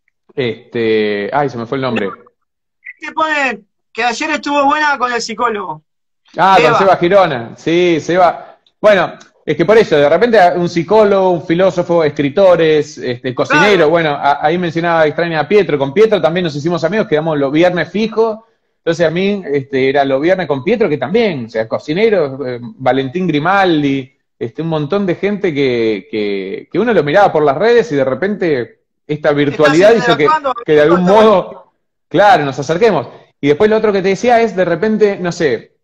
este, ay, se me fue el nombre. ¿Qué pone? Que ayer estuvo buena con el psicólogo. Ah, Seba. Con Seba Girona, sí, Seba. Bueno, es que por eso, de repente un psicólogo, un filósofo, escritores, este, cocinero, claro. Bueno, a, ahí mencionaba extraña a Pietro, con Pietro también nos hicimos amigos, quedamos los viernes fijos, entonces a mí este, era los viernes con Pietro, que también, o sea, cocinero, eh, Valentín Grimaldi, este, un montón de gente que, que, que uno lo miraba por las redes y de repente esta virtualidad hizo que, que de algún modo, claro, nos acerquemos. Y después lo otro que te decía es, de repente, no sé,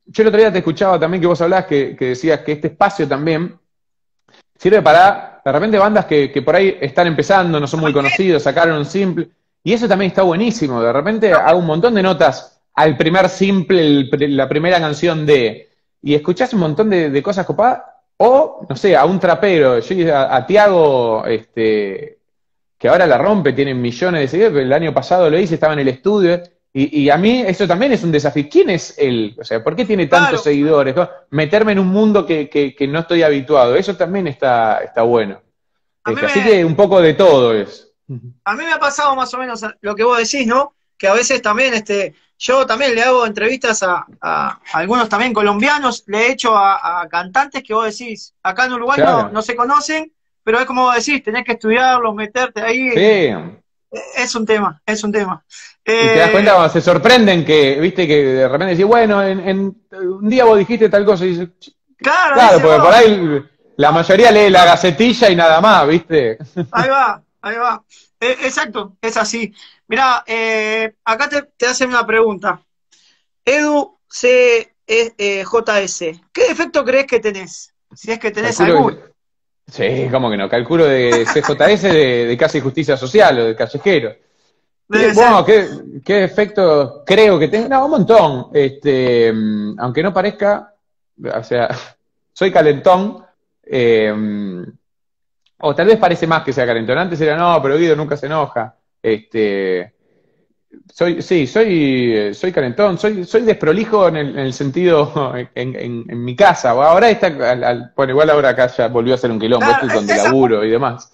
yo el otro día te escuchaba también que vos hablabas que, que decías que este espacio también sirve para, de repente, bandas que, que por ahí están empezando, no son muy conocidos, sacaron un simple, y eso también está buenísimo. De repente hago un montón de notas al primer simple, el, la primera canción de, y escuchás un montón de, de cosas copadas, o, no sé, a un trapero, yo a, a Tiago, este, que ahora la rompe, tiene millones de seguidores, el año pasado lo hice, estaba en el estudio, y, y a mí eso también es un desafío. ¿Quién es él? O sea, ¿por qué tiene tantos Claro, seguidores? Meterme en un mundo que, que, que no estoy habituado, eso también está, está bueno. a mí Este, así me, que un poco de todo es. a mí me ha pasado más o menos lo que vos decís, ¿no? Que a veces también, este, yo también le hago entrevistas a, a- a algunos también colombianos, le he hecho a, a cantantes que vos decís, acá en Uruguay no, Claro. no se conocen, pero es como vos decís, tenés que estudiarlos, meterte ahí, y Sí. es un tema, es un tema. Y te das Eh, cuenta cuando se sorprenden que, viste, que de repente decís, bueno, en, en- un día vos dijiste tal cosa, y dices, claro, claro, dice porque por vos, ahí la mayoría lee la gacetilla y nada más, viste. ahí va, ahí va. Eh, exacto, es así. Mirá, eh, acá te, te hacen una pregunta. Edu C. E- eh, J S, ¿qué defecto crees que tenés? Si es que tenés Calculo alguno. que, sí, cómo que no, calculo de C J S de, de Casa y Justicia Social o de Callejero. ¿Qué, Debe ser. bueno, ¿qué, qué efecto creo que tengo? No, un montón. Este, mm, aunque no parezca, o sea, soy calentón, eh, o tal vez parece más que sea calentón. Antes era, no, pero Guido nunca se enoja. Este, soy, sí, soy, soy calentón, soy, soy desprolijo en el, en el sentido, en, en, en mi casa. Ahora está, al, al- bueno, igual ahora acá ya volvió a ser un quilombo, Claro, esto es e- donde esa, laburo y demás.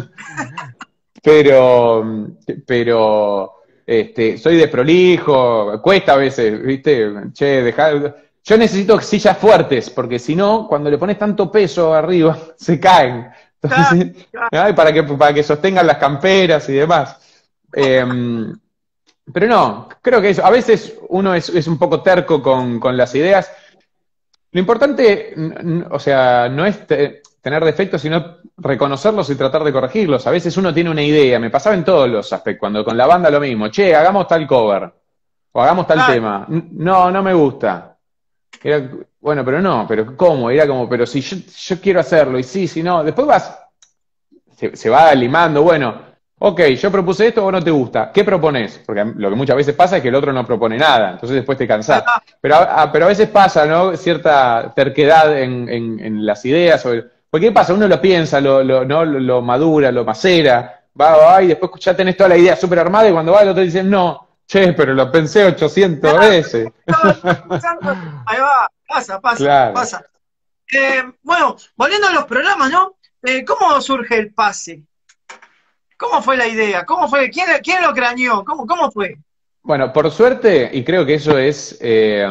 Pero, pero, este, soy desprolijo, cuesta a veces, ¿viste? Che, dejar. Yo necesito sillas fuertes, porque si no, cuando le pones tanto peso arriba, se caen. claro, Entonces, claro. ay, para que, para que sostengan las camperas y demás. Em, pero no, creo que eso. A veces uno es, es un poco terco con, con las ideas. Lo importante, n- n- o sea, no es te- tener defectos, sino reconocerlos y tratar de corregirlos. A veces uno tiene una idea, me pasaba en todos los aspectos, cuando con la banda lo mismo, che, hagamos tal cover, o hagamos tal Claro. tema. N- No, no me gusta. Era, bueno, pero no, pero ¿cómo? Era como, pero si yo, yo quiero hacerlo, y sí, si no, después vas, se, se va limando, bueno, ok, yo propuse esto, vos no te gusta, ¿qué propones? Porque lo que muchas veces pasa es que el otro no propone nada, entonces después te Ahí cansás. va. Pero a, a- pero a veces pasa, ¿no? Cierta terquedad en, en- en las ideas, o el- porque ¿qué pasa? Uno lo piensa, lo, lo, ¿no? lo, lo madura, lo macera, va, va, y después ya tenés toda la idea súper armada, y cuando va el otro dice, no, che, pero lo pensé ochocientas Claro, veces. estaba pensando, ahí va, pasa, pasa, Claro. pasa. Eh, bueno, volviendo a los programas, ¿no? Eh, ¿cómo surge el pase? ¿Cómo fue la idea? ¿Cómo fue? ¿Quién, quién lo craneó? ¿Cómo, cómo fue? Bueno, por suerte, y creo que eso es eh,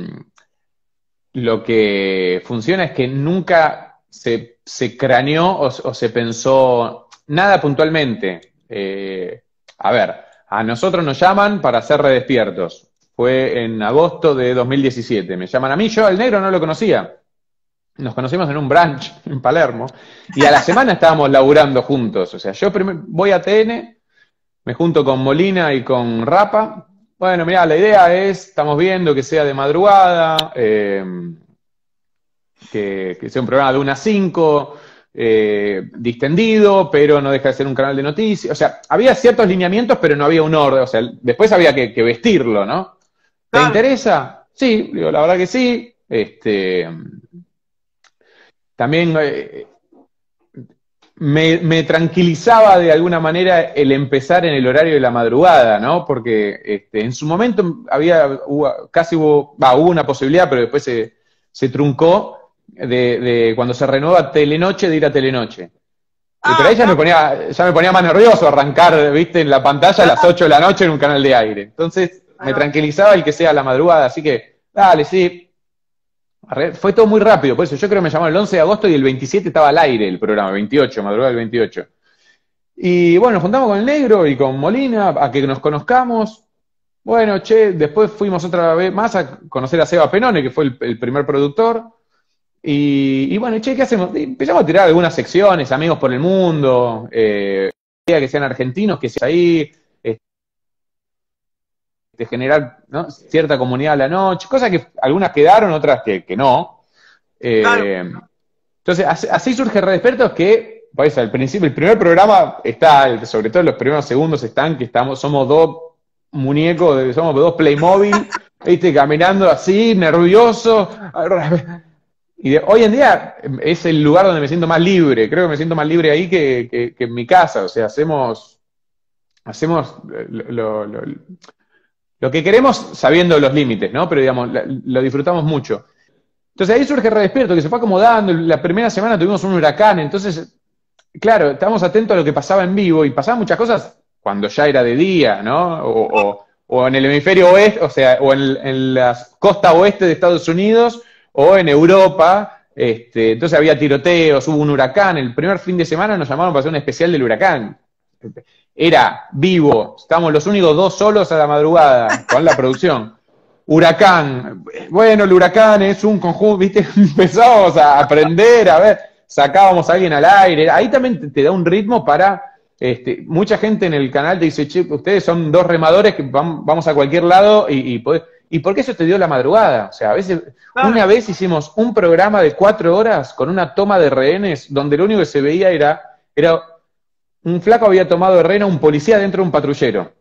lo que funciona, es que nunca se, se craneó o, o se pensó nada puntualmente. Eh, a ver, a nosotros nos llaman para hacer redespiertos. Fue en agosto de dos mil diecisiete. Me llaman a mí, yo al negro no lo conocía. Nos conocimos en un brunch en Palermo y a la semana estábamos laburando juntos. O sea, yo primero voy a T N, me junto con Molina y con Rapa. Bueno, mirá, la idea es, estamos viendo que sea de madrugada, eh, que, que sea un programa de una a cinco, eh, distendido, pero no deja de ser un canal de noticias. O sea, había ciertos lineamientos, pero no había un orden. O sea, después había que, que vestirlo, ¿no? ¿Te Claro. interesa? Sí, digo, la verdad que sí. Este, también eh, me, me tranquilizaba de alguna manera el empezar en el horario de la madrugada, ¿no? Porque este, en su momento había, hubo, casi hubo, bah, hubo una posibilidad, pero después se, se truncó de, de cuando se renueva Telenoche, de ir a Telenoche. Y pero Ah, ahí ya me claro, ponía, ya me ponía más nervioso arrancar, viste, en la pantalla a las ocho de la noche en un canal de aire. Entonces ahí me va. tranquilizaba el que sea a la madrugada, así que, dale, sí. Fue todo muy rápido, por eso yo creo que me llamaron el once de agosto y el veintisiete estaba al aire el programa, veintiocho, madrugada del veintiocho. Y bueno, nos juntamos con el negro y con Molina a que nos conozcamos. Bueno, che, después fuimos otra vez más a conocer a Seba Penone, que fue el, el primer productor. Y, y bueno, che, ¿qué hacemos? Y empezamos a tirar algunas secciones, amigos por el mundo, eh, que sean argentinos, que sean ahí. de generar, ¿no?, cierta comunidad a la noche, cosas que algunas quedaron, otras que, que no. Eh, claro. Entonces, así, así surge Redespertos, que, pues, al principio, el primer programa está, sobre todo en los primeros segundos están, que estamos, somos dos muñecos, somos dos Playmobil, ¿viste?, caminando así, nerviosos. Y de, hoy en día es el lugar donde me siento más libre, creo que me siento más libre ahí que, que, que en mi casa, o sea, hacemos, hacemos lo, lo, lo que queremos sabiendo los límites, ¿no? Pero digamos, lo disfrutamos mucho. Entonces ahí surge Redespierto, que se fue acomodando, la primera semana tuvimos un huracán, entonces, claro, estábamos atentos a lo que pasaba en vivo, y pasaban muchas cosas cuando ya era de día, ¿no? O, o, o en el hemisferio oeste, o sea, o en, en la costa oeste de Estados Unidos, o en Europa, este, entonces había tiroteos, hubo un huracán, el primer fin de semana nos llamaron para hacer un especial del huracán. Era vivo, estábamos los únicos dos solos a la madrugada con la producción. Huracán, bueno, el huracán es un conjunto, ¿viste? Empezábamos a aprender, a ver, sacábamos a alguien al aire, ahí también te, te da un ritmo para, este, mucha gente en el canal te dice, che, ustedes son dos remadores que vam, vamos a cualquier lado y, y podés... ¿Y por qué eso te dio la madrugada? O sea, a veces, claro. Una vez hicimos un programa de cuatro horas con una toma de rehenes, donde lo único que se veía era, era un flaco había tomado de rehén a un policía dentro de un patrullero.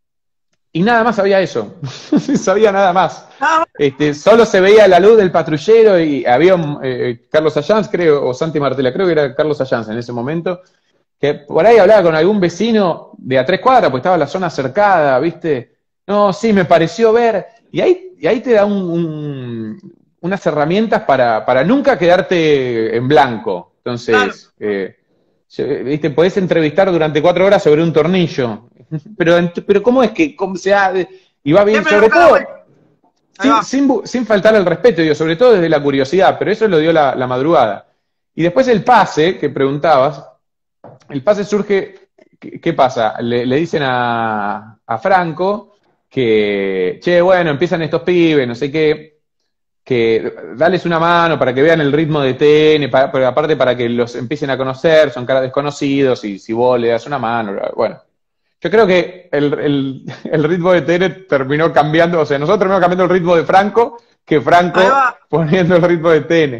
Y nada más había eso. No se sabía nada más. Este, solo se veía la luz del patrullero y había eh, Carlos Allanz, creo, o Santi Martela, creo que era Carlos Allanz en ese momento, que por ahí hablaba con algún vecino de a tres cuadras, porque estaba la zona cercada, ¿viste? No, sí, me pareció ver... Y ahí, y ahí te da un, un, unas herramientas para, para nunca quedarte en blanco. Entonces, claro. eh, ¿viste? Podés entrevistar durante cuatro horas sobre un tornillo. Pero, pero ¿cómo es que cómo se ha, y va bien? Sobre todo, sin, sin, sin faltar el respeto, digo, sobre todo desde la curiosidad, pero eso lo dio la, la madrugada. Y después el pase, que preguntabas, el pase surge, ¿qué, qué pasa? Le, le dicen a, a Franco... que, che, bueno, empiezan estos pibes, no sé qué, que dales una mano para que vean el ritmo de T N, para, pero aparte para que los empiecen a conocer, son caras desconocidos, y si vos le das una mano, bueno. Yo creo que el, el, el ritmo de T N terminó cambiando, o sea, nosotros terminamos cambiando el ritmo de Franco, que Franco poniendo el ritmo de T N.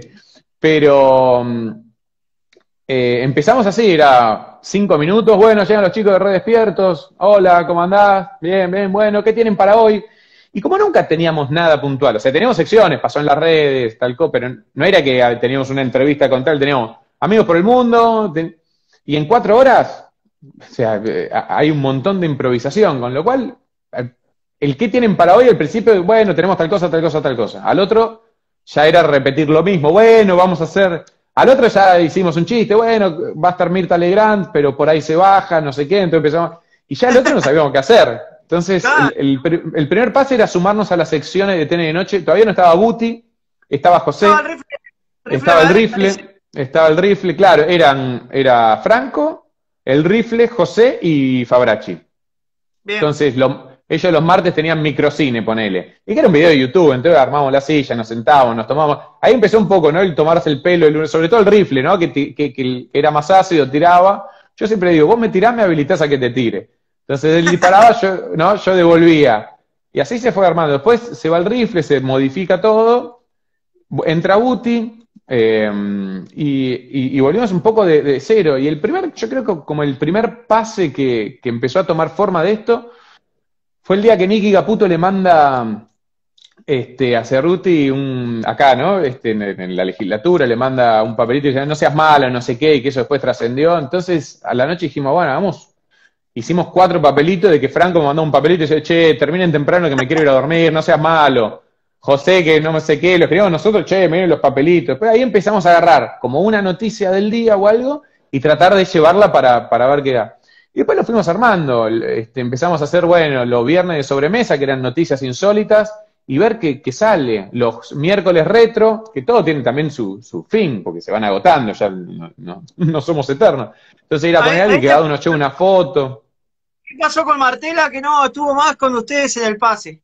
Pero eh, empezamos así, era... Cinco minutos, bueno, llegan los chicos de Redespiertos, hola, ¿cómo andás? Bien, bien, bueno, ¿qué tienen para hoy? Y como nunca teníamos nada puntual, o sea, teníamos secciones, pasó en las redes, tal cosa, pero no era que teníamos una entrevista con tal, teníamos amigos por el mundo, ten... y en cuatro horas, o sea, hay un montón de improvisación, con lo cual, el qué tienen para hoy, al principio, bueno, tenemos tal cosa, tal cosa, tal cosa. Al otro, ya era repetir lo mismo, bueno, vamos a hacer... Al otro ya hicimos un chiste, bueno, va a estar Mirta Legrand, pero por ahí se baja, no sé qué, entonces empezamos... Y ya el otro no sabíamos qué hacer. Entonces, el, el, el primer paso era sumarnos a las secciones de T N de Noche. Todavía no estaba Guti, estaba José, estaba el rifle, rifle, estaba el rifle, estaba el rifle, claro, eran, era Franco, el rifle, José y Fabracci. Bien. Entonces, lo, ellos los martes tenían microcine, ponele. Y que era un video de YouTube, entonces armamos la silla, nos sentábamos, nos tomamos... Ahí empezó un poco, ¿no? El tomarse el pelo, el, sobre todo el rifle, ¿no? Que, que, que era más ácido, tiraba. Yo siempre digo, vos me tirás, me habilitás a que te tire. Entonces él disparaba, yo, ¿no? Yo devolvía. Y así se fue armando. Después se va el rifle, se modifica todo, entra Guti, eh, y, y, y volvimos un poco de, de cero. Y el primer, yo creo que como el primer pase que, que empezó a tomar forma de esto, fue el día que Nicky Caputo le manda este, a Cerruti un, acá, ¿no? Este, en, en la legislatura le manda un papelito y dice, no seas malo, no sé qué, y que eso después trascendió. Entonces, a la noche dijimos, bueno, vamos, hicimos cuatro papelitos de que Franco me mandó un papelito y dice, che, terminen temprano que me quiero ir a dormir, no seas malo. José, que no sé qué, lo escribimos nosotros, che, miren los papelitos. Después ahí empezamos a agarrar como una noticia del día o algo y tratar de llevarla para, para ver qué era. Y después lo fuimos armando, este, empezamos a hacer, bueno, los viernes de sobremesa, que eran noticias insólitas, y ver qué, qué sale. Los miércoles retro, que todo tiene también su, su fin, porque se van agotando, ya no, no, no somos eternos. Entonces ir a poner alguien que cada uno lleve una foto. ¿Qué pasó con Martela, que no estuvo más con ustedes en el pase?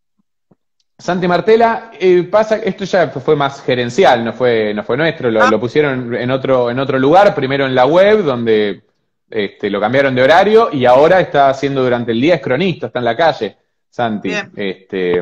Santi Martela, eh, pasa, esto ya fue más gerencial, no fue, no fue nuestro, lo, ah. lo pusieron en otro, en otro lugar, primero en la web, donde... Este, lo cambiaron de horario y ahora está haciendo durante el día, es cronista, está en la calle. Santi. Bien. Este,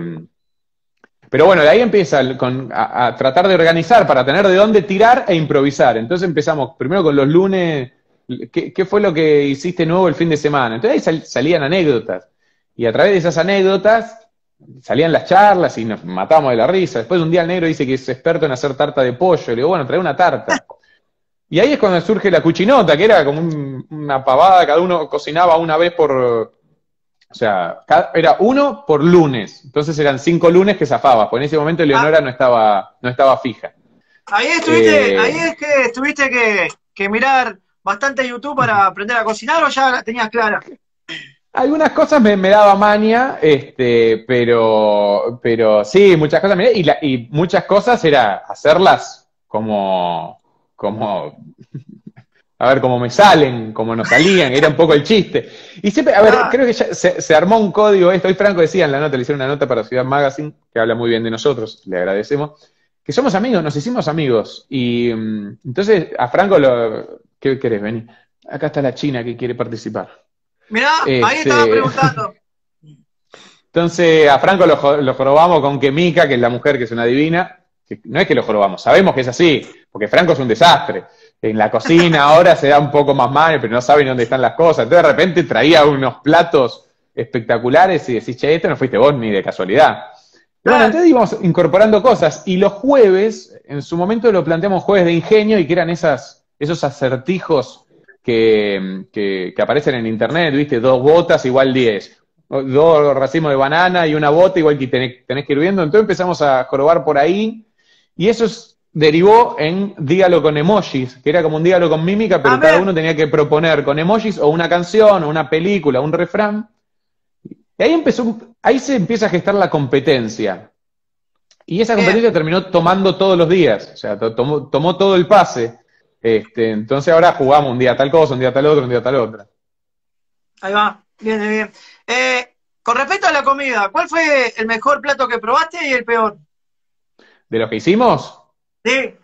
pero bueno, de ahí empieza el- con- a, a tratar de organizar para tener de dónde tirar e improvisar. Entonces empezamos primero con los lunes, ¿qué, qué fue lo que hiciste nuevo el fin de semana? Entonces ahí sal- salían anécdotas. Y a través de esas anécdotas salían las charlas y nos matábamos de la risa. Después un día el negro dice que es experto en hacer tarta de pollo. Le digo, bueno, trae una tarta. Y ahí es cuando surge la cuchinota, que era como un- una pavada, cada uno cocinaba una vez por, o sea, cada- era uno por lunes. Entonces eran cinco lunes que zafabas, porque en ese momento Ah, Leonora no estaba, no estaba fija. ahí estuviste, ahí Eh, es que tuviste que, que mirar bastante YouTube para aprender a cocinar o ya la tenías clara. algunas cosas me, me daba maña, este, pero, pero sí, muchas cosas me, y, la- y muchas cosas era hacerlas como, como a ver cómo me salen, cómo nos salían, era un poco el chiste. Y siempre, a ver, Ah, creo que ya se, se armó un código esto, hoy Franco decía en la nota, le hicieron una nota para Ciudad Magazine, que habla muy bien de nosotros, le agradecemos, que somos amigos, nos hicimos amigos. Y mm, entonces a Franco lo... ¿Qué querés? Vení. Acá está la China que quiere participar. mirá, ahí estaba Este, preguntando. entonces a Franco lo, jo- lo jorobamos con que Mica, que es la mujer que es una divina, que no es que lo jorobamos, sabemos que es así, porque Franco es un desastre. En la cocina ahora se da un poco más mal, pero no saben dónde están las cosas. Entonces de repente traía unos platos espectaculares y decís, che, esto no fuiste vos ni de casualidad. Pero bueno, Ah, entonces íbamos incorporando cosas. Y los jueves, en su momento lo planteamos jueves de ingenio y que eran esas, esos acertijos que, que, que aparecen en internet, ¿viste? Dos botas igual diez. O dos racimos de banana y una bota igual que tenés, tenés que ir viendo. Entonces empezamos a jorobar por ahí. Y eso es- derivó en dígalo con emojis, que era como un dígalo con mímica, ah, pero cada bien. uno tenía que proponer con emojis o una canción, o una película, un refrán. Y ahí empezó, ahí se empieza a gestar la competencia. Y esa Bien, competencia terminó tomando todos los días, o sea, to- tomó, tomó todo el pase. Este, entonces ahora jugamos un día tal cosa, un día tal otro, un día tal otra. ahí va. Bien, bien, bien. Eh, con respecto a la comida, ¿cuál fue el mejor plato que probaste y el peor? De los que hicimos, Sí.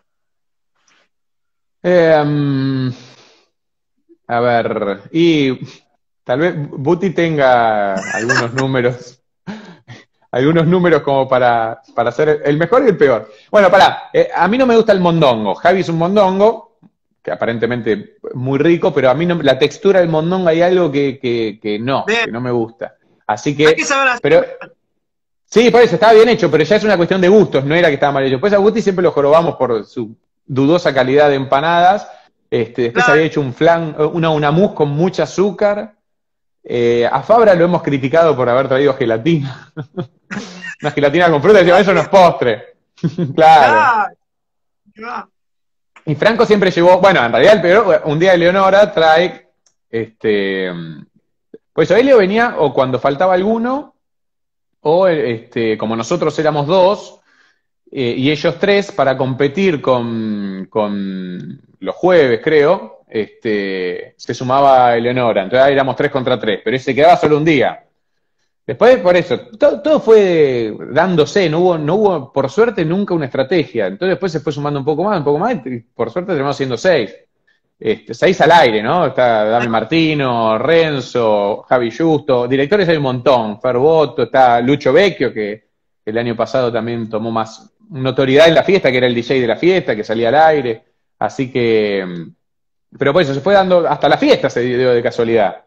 eh, mm, a ver, y tal vez Buti tenga algunos números, algunos números como para, para hacer el mejor y el peor. Bueno, pará, eh, a mí no me gusta el mondongo. Javi es un mondongo, que aparentemente muy rico, pero a mí no, la textura del mondongo hay algo que, que, que no, Bien. que no me gusta. Así Hay que que, saber pero hacer. sí, por eso estaba bien hecho, pero ya es una cuestión de gustos, no era que estaba mal hecho. Pues a Guti siempre lo jorobamos por su dudosa calidad de empanadas. Este, después había Claro. hecho un flan, una, una mousse con mucha azúcar. Eh, a Fabra lo hemos criticado por haber traído gelatina. Una gelatina con fruta, y decía, eso no es postre. Claro. Claro. Claro. Y Franco siempre llevó, bueno, en realidad el peor, un día Eleonora trae, este, pues Aurelio venía o cuando faltaba alguno, o este, como nosotros éramos dos, eh, y ellos tres, para competir con, con los jueves, creo, este, se sumaba Eleonora. Entonces ahí éramos tres contra tres, pero se quedaba solo un día. Después, por eso, todo, todo fue dándose, no hubo, no hubo, por suerte, nunca una estrategia. Entonces después se fue sumando un poco más, un poco más, y por suerte terminamos siendo seis. Este, seis al aire, ¿no? Está Dami Martino, Renzo, Javi Justo, directores hay un montón, Fer Botto, está Lucho Vecchio, que el año pasado también tomó más notoriedad en la fiesta, que era el D J de la fiesta, que salía al aire. Así que, pero por eso se fue dando, hasta la fiesta se dio de casualidad.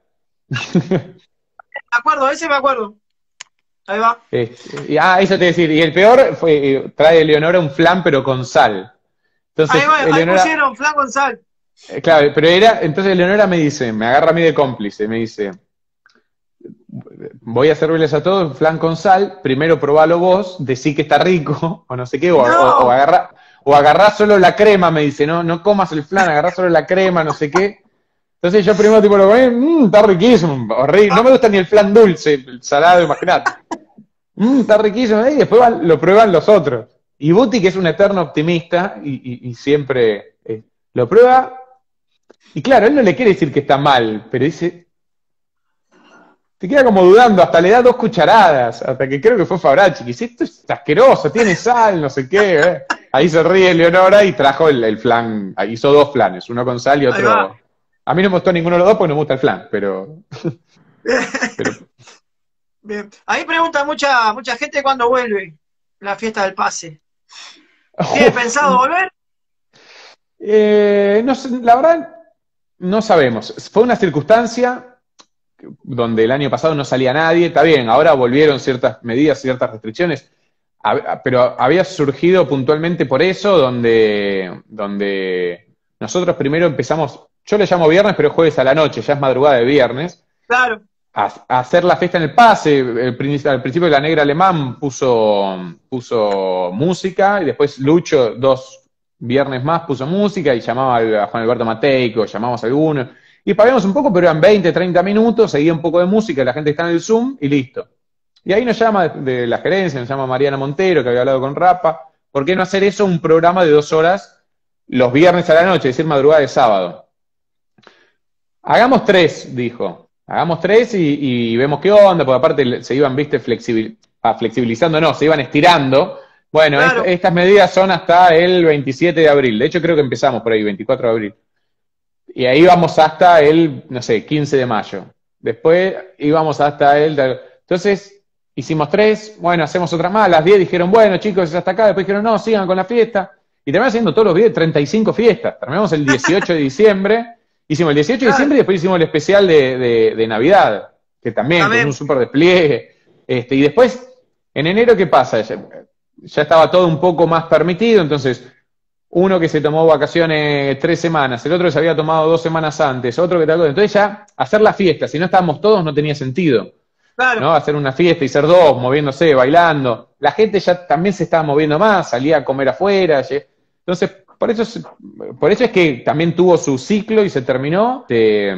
Me acuerdo, ese me acuerdo. Ahí va. Este, y, ah, eso te iba a decir, y el peor fue, eh, trae Leonora un flan pero con sal. Ahí Entonces, va, ahí Eleonora, pusieron flan con sal. eh, claro, pero era, entonces Leonora me dice, me agarra a mí de cómplice, me dice, voy a servirles a todos un flan con sal, primero probalo vos, decí que está rico, o no sé qué, o, o, o No. agarrá, o agarrá solo la crema, me dice, no, no comas el flan, agarrá solo la crema, no sé qué. Entonces yo primero tipo lo comí, mmm, está riquísimo, horrible, no me gusta ni el flan dulce, el salado, imagínate. Mmm, está riquísimo, y después van- lo prueban los otros. Y Buti, que es un eterno optimista, y, y- y siempre eh, lo prueba, y claro, él no le quiere decir que está mal, pero dice, te queda como dudando, hasta le da dos cucharadas, hasta que creo que fue Fabracci, que dice, esto es asqueroso, tiene sal, no sé qué. eh. Ahí se ríe Leonora y trajo el, el flan, ah, hizo dos flanes, uno con sal y Ahí va. otro... A mí no me gustó ninguno de los dos porque no me gusta el flan, pero... pero Bien. Ahí pregunta mucha, mucha gente cuándo vuelve la fiesta del pase. ¿Tiene pensado volver? Eh, no sé, la verdad, no sabemos. Fue una circunstancia donde el año pasado no salía nadie, está bien, ahora volvieron ciertas medidas, ciertas restricciones, pero había surgido puntualmente por eso, donde, donde nosotros primero empezamos, yo le llamo viernes, pero jueves a la noche, ya es madrugada de viernes, Claro, a, a hacer la fiesta en el pase. El, prin- al principio la Negra Alemán puso, puso música, y después Lucho, dos viernes más, puso música, y llamaba a Juan Alberto Mateico, llamamos a algunos, y pagamos un poco, pero eran veinte, treinta minutos, seguía un poco de música, la gente está en el Zoom, y listo. Y ahí nos llama de, de la gerencia, nos llama Mariana Montero, que había hablado con Rapa, ¿por qué no hacer eso un programa de dos horas los viernes a la noche, es decir, madrugada de sábado? Hagamos tres, dijo. Hagamos tres y, y vemos qué onda, porque aparte se iban, viste, flexibil, ah, flexibilizando, no, se iban estirando. Bueno, claro. est estas medidas son hasta el veintisiete de abril. De hecho, creo que empezamos por ahí, veinticuatro de abril. Y ahí vamos hasta el, no sé, quince de mayo. Después íbamos hasta el... Entonces, hicimos tres, bueno, hacemos otra más. A las diez dijeron, bueno, chicos, es hasta acá. Después dijeron, no, sigan con la fiesta. Y terminamos haciendo todos los días treinta y cinco fiestas. Terminamos el dieciocho de diciembre. Hicimos el dieciocho de diciembre y después hicimos el especial de, de, de Navidad, que también, con un súper despliegue. Este, y después, en enero, ¿qué pasa? Ya, ya estaba todo un poco más permitido, entonces, uno que se tomó vacaciones tres semanas, el otro que se había tomado dos semanas antes, otro que tal. Entonces ya, hacer la fiesta, si no estábamos todos, no tenía sentido. Claro. ¿No? Hacer una fiesta y ser dos, moviéndose, bailando. La gente ya también se estaba moviendo más, salía a comer afuera. Entonces, por eso, es, por eso es que también tuvo su ciclo y se terminó. De,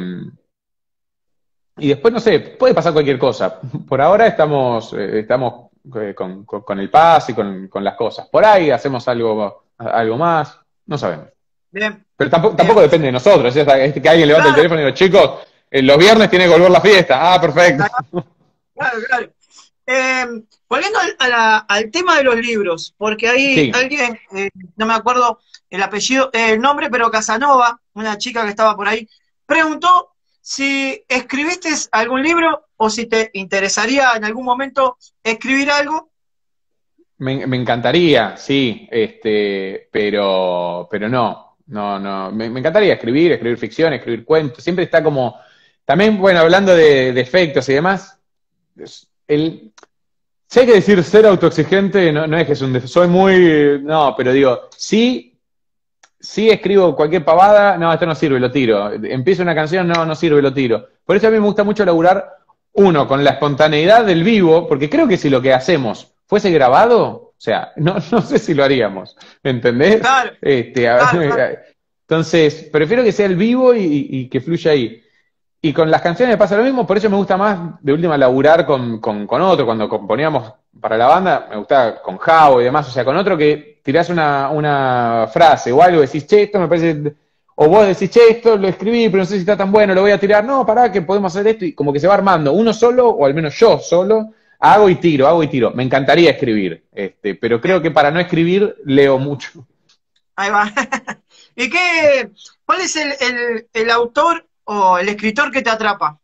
y después, no sé, puede pasar cualquier cosa. Por ahora estamos, eh, estamos con, con, con el pase y con, con las cosas. Por ahí hacemos algo, algo más, no sabemos. Bien. Pero tampoco, Bien. tampoco depende de nosotros. Es que alguien levanta claro. el teléfono y dice, chicos, eh, los viernes tiene que volver la fiesta. Ah, perfecto. Claro, claro. Eh, volviendo al, a la, al tema de los libros, porque ahí sí. alguien, eh, no me acuerdo el apellido, eh, el nombre, pero Casanova, una chica que estaba por ahí, preguntó si escribiste algún libro o si te interesaría en algún momento escribir algo. Me, me encantaría, sí, este, pero, pero no, no, no. Me, me encantaría escribir, escribir ficción, escribir cuentos. Siempre está como, también, bueno, hablando de, de efectos y demás, el, si hay que decir ser autoexigente, no, no es que es un, soy muy, no, pero digo, sí. Si escribo cualquier pavada, no, esto no sirve, lo tiro. Empiezo una canción, no, no sirve, lo tiro. Por eso a mí me gusta mucho laburar, uno, con la espontaneidad del vivo, porque creo que si lo que hacemos fuese grabado, o sea, no, no sé si lo haríamos, ¿entendés? Claro, este, claro, claro. Entonces, prefiero que sea el vivo y, y que fluya ahí. Y con las canciones me pasa lo mismo, por eso me gusta más, de última, laburar con, con, con otro. Cuando componíamos para la banda, me gustaba con Javo y demás, o sea, con otro que tirás una, una frase o algo, decís, che, esto me parece, o vos decís, che, esto lo escribí, pero no sé si está tan bueno, lo voy a tirar, no, pará, que podemos hacer esto, y como que se va armando, uno solo, o al menos yo solo, hago y tiro, hago y tiro. Me encantaría escribir, este, pero creo que para no escribir, leo mucho. Ahí va. ¿Y qué, cuál es el, el, el autor o el escritor que te atrapa?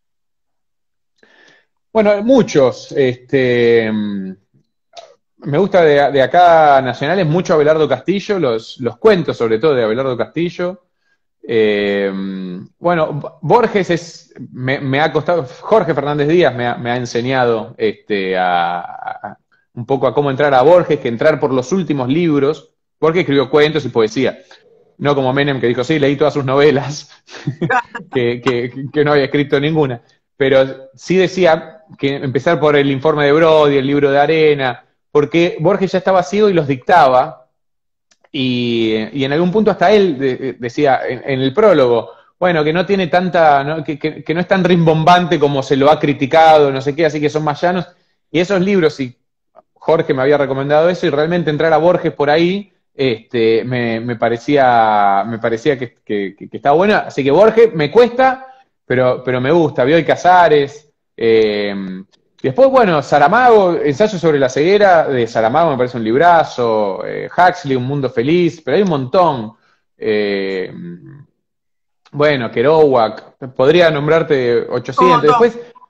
Bueno, muchos, este... me gusta de, de acá nacionales mucho Abelardo Castillo, los, los cuentos sobre todo de Abelardo Castillo. Eh, bueno, Borges es, me, me ha costado, Jorge Fernández Díaz me ha, me ha enseñado este, a, a, un poco a cómo entrar a Borges, que entrar por los últimos libros. Borges escribió cuentos y poesía, no como Menem que dijo, sí, leí todas sus novelas, que, que, que no había escrito ninguna, pero sí decía que empezar por el informe de Brody, el libro de Arena, porque Borges ya estaba ciego y los dictaba, y, y en algún punto hasta él de, decía en, en el prólogo, bueno, que no tiene tanta, ¿no? Que, que, que no es tan rimbombante como se lo ha criticado, no sé qué, así que son más llanos, y esos libros, y Jorge me había recomendado eso, y realmente entrar a Borges por ahí, este, me, me parecía, me parecía que, que, que estaba bueno, así que Borges me cuesta, pero, pero me gusta, Bioy Casares, eh, después, bueno, Saramago, Ensayo sobre la ceguera, de Saramago me parece un librazo, eh, Huxley, Un mundo feliz, pero hay un montón. Eh, bueno, Kerouac, podría nombrarte ochocientos. Después,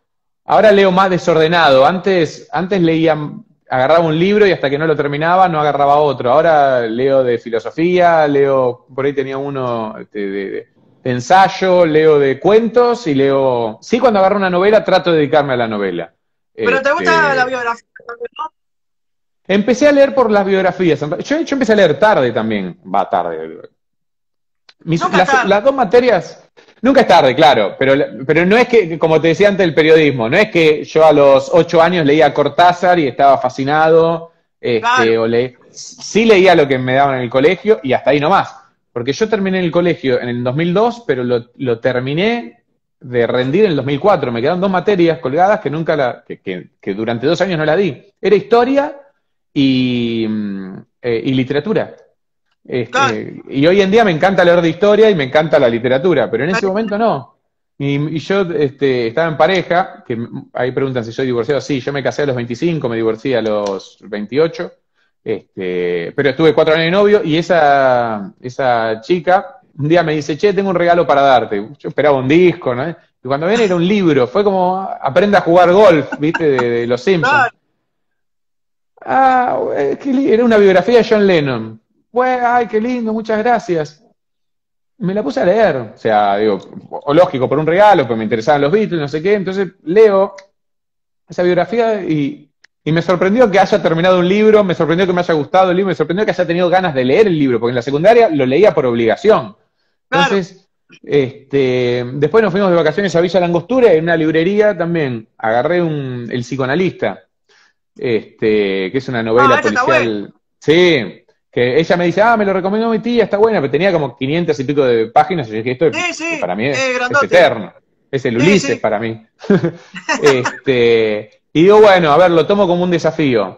ahora leo más desordenado. Antes, antes leía, agarraba un libro y hasta que no lo terminaba no agarraba otro. Ahora leo de filosofía, leo, por ahí tenía uno de, de, de ensayo, leo de cuentos y leo... Sí, cuando agarro una novela trato de dedicarme a la novela. ¿Pero te gusta Este, la biografía, no? empecé a leer por las biografías. Yo, yo empecé a leer tarde también. Va, tarde. Mis, Nunca las, tarde. las dos materias... Nunca es tarde, claro, pero, pero no es que, como te decía antes, el periodismo, no es que yo a los ocho años leía Cortázar y estaba fascinado, este, Claro. o le, sí leía lo que me daban en el colegio y hasta ahí nomás, porque yo terminé en el colegio en el dos mil dos, pero lo, lo terminé de rendir en el dos mil cuatro, me quedaron dos materias colgadas que nunca la, que, que, que durante dos años no la di, era historia y, eh, y literatura. Este, Claro. y hoy en día me encanta leer de historia y me encanta la literatura, pero en ese momento no. Y, y yo este, estaba en pareja, que ahí preguntan si soy divorciado. Sí, yo me casé a los veinticinco, me divorcié a los veintiocho, este, pero estuve cuatro años de novio y esa, esa chica un día me dice, che, tengo un regalo para darte. Yo esperaba un disco, ¿no? Y cuando viene era un libro, fue como aprende a jugar golf, ¿viste? De, de los Simpsons. Claro. Ah, era una biografía de John Lennon. Bueno, ay, qué lindo, muchas gracias. Me la puse a leer, o sea, digo, o lógico, por un regalo, pues me interesaban los Beatles, no sé qué, entonces leo esa biografía y, y me sorprendió que haya terminado un libro, me sorprendió que me haya gustado el libro, me sorprendió que haya tenido ganas de leer el libro, porque en la secundaria lo leía por obligación. Claro. Entonces, este, después nos fuimos de vacaciones a Villa Langostura y en una librería también agarré un, El psicoanalista, este, que es una novela Ah, ese está policial. bueno. Sí, que ella me dice, ah, me lo recomendó mi tía, está buena, pero tenía como quinientas y pico de páginas, y yo dije, esto Sí, es- sí, para mí es, eh, es grandote. eterno, es el Sí, Ulises sí. para mí. este, y digo, bueno, a ver, lo tomo como un desafío.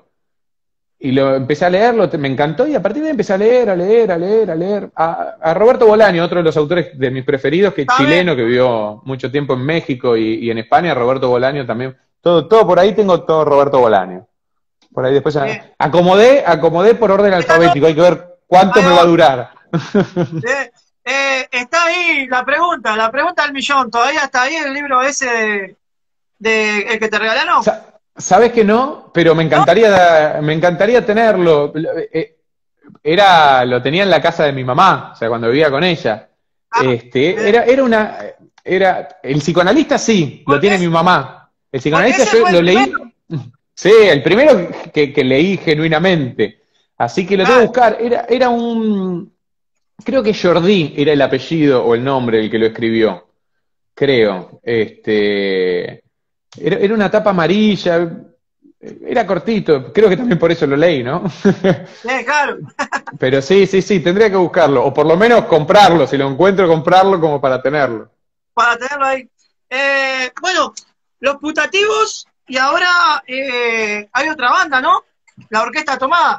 Y lo empecé a leerlo, te- me encantó, y a partir de ahí empecé a leer, a leer, a leer, a leer. A, a Roberto Bolaño, otro de los autores de mis preferidos, que es Está bien. chileno, que vivió mucho tiempo en México y, y en España, Roberto Bolaño también. Todo, todo por ahí tengo todo Roberto Bolaño. Por ahí después Bien. acomodé, acomodé por orden Está todo- alfabético, hay que ver cuánto Ahí me va. va a durar. Eh, eh, está ahí la pregunta, la pregunta del millón. ¿Todavía está ahí el libro ese de, de el que te regalaron? Sa- Sabes que no, pero me encantaría, me encantaría tenerlo. Eh, Era, lo tenía en la casa de mi mamá, o sea, cuando vivía con ella. Ah, Este, bien. era, era una, era, el psicoanalista sí, lo Porque tiene es- mi mamá. El psicoanalista ese yo fue el lo leí, primero. sí, el primero que, que leí genuinamente. Así que lo tengo que Claro. buscar. Era, era un, creo que Jordi era el apellido o el nombre el que lo escribió. Creo. Este, era, era una tapa amarilla, era cortito, creo que también por eso lo leí, ¿no? Eh, claro. Pero sí, sí, sí, tendría que buscarlo, o por lo menos comprarlo, si lo encuentro, comprarlo como para tenerlo. Para tenerlo ahí. Eh, bueno, los putativos y ahora eh, hay otra banda, ¿no? La Orquesta Tomada.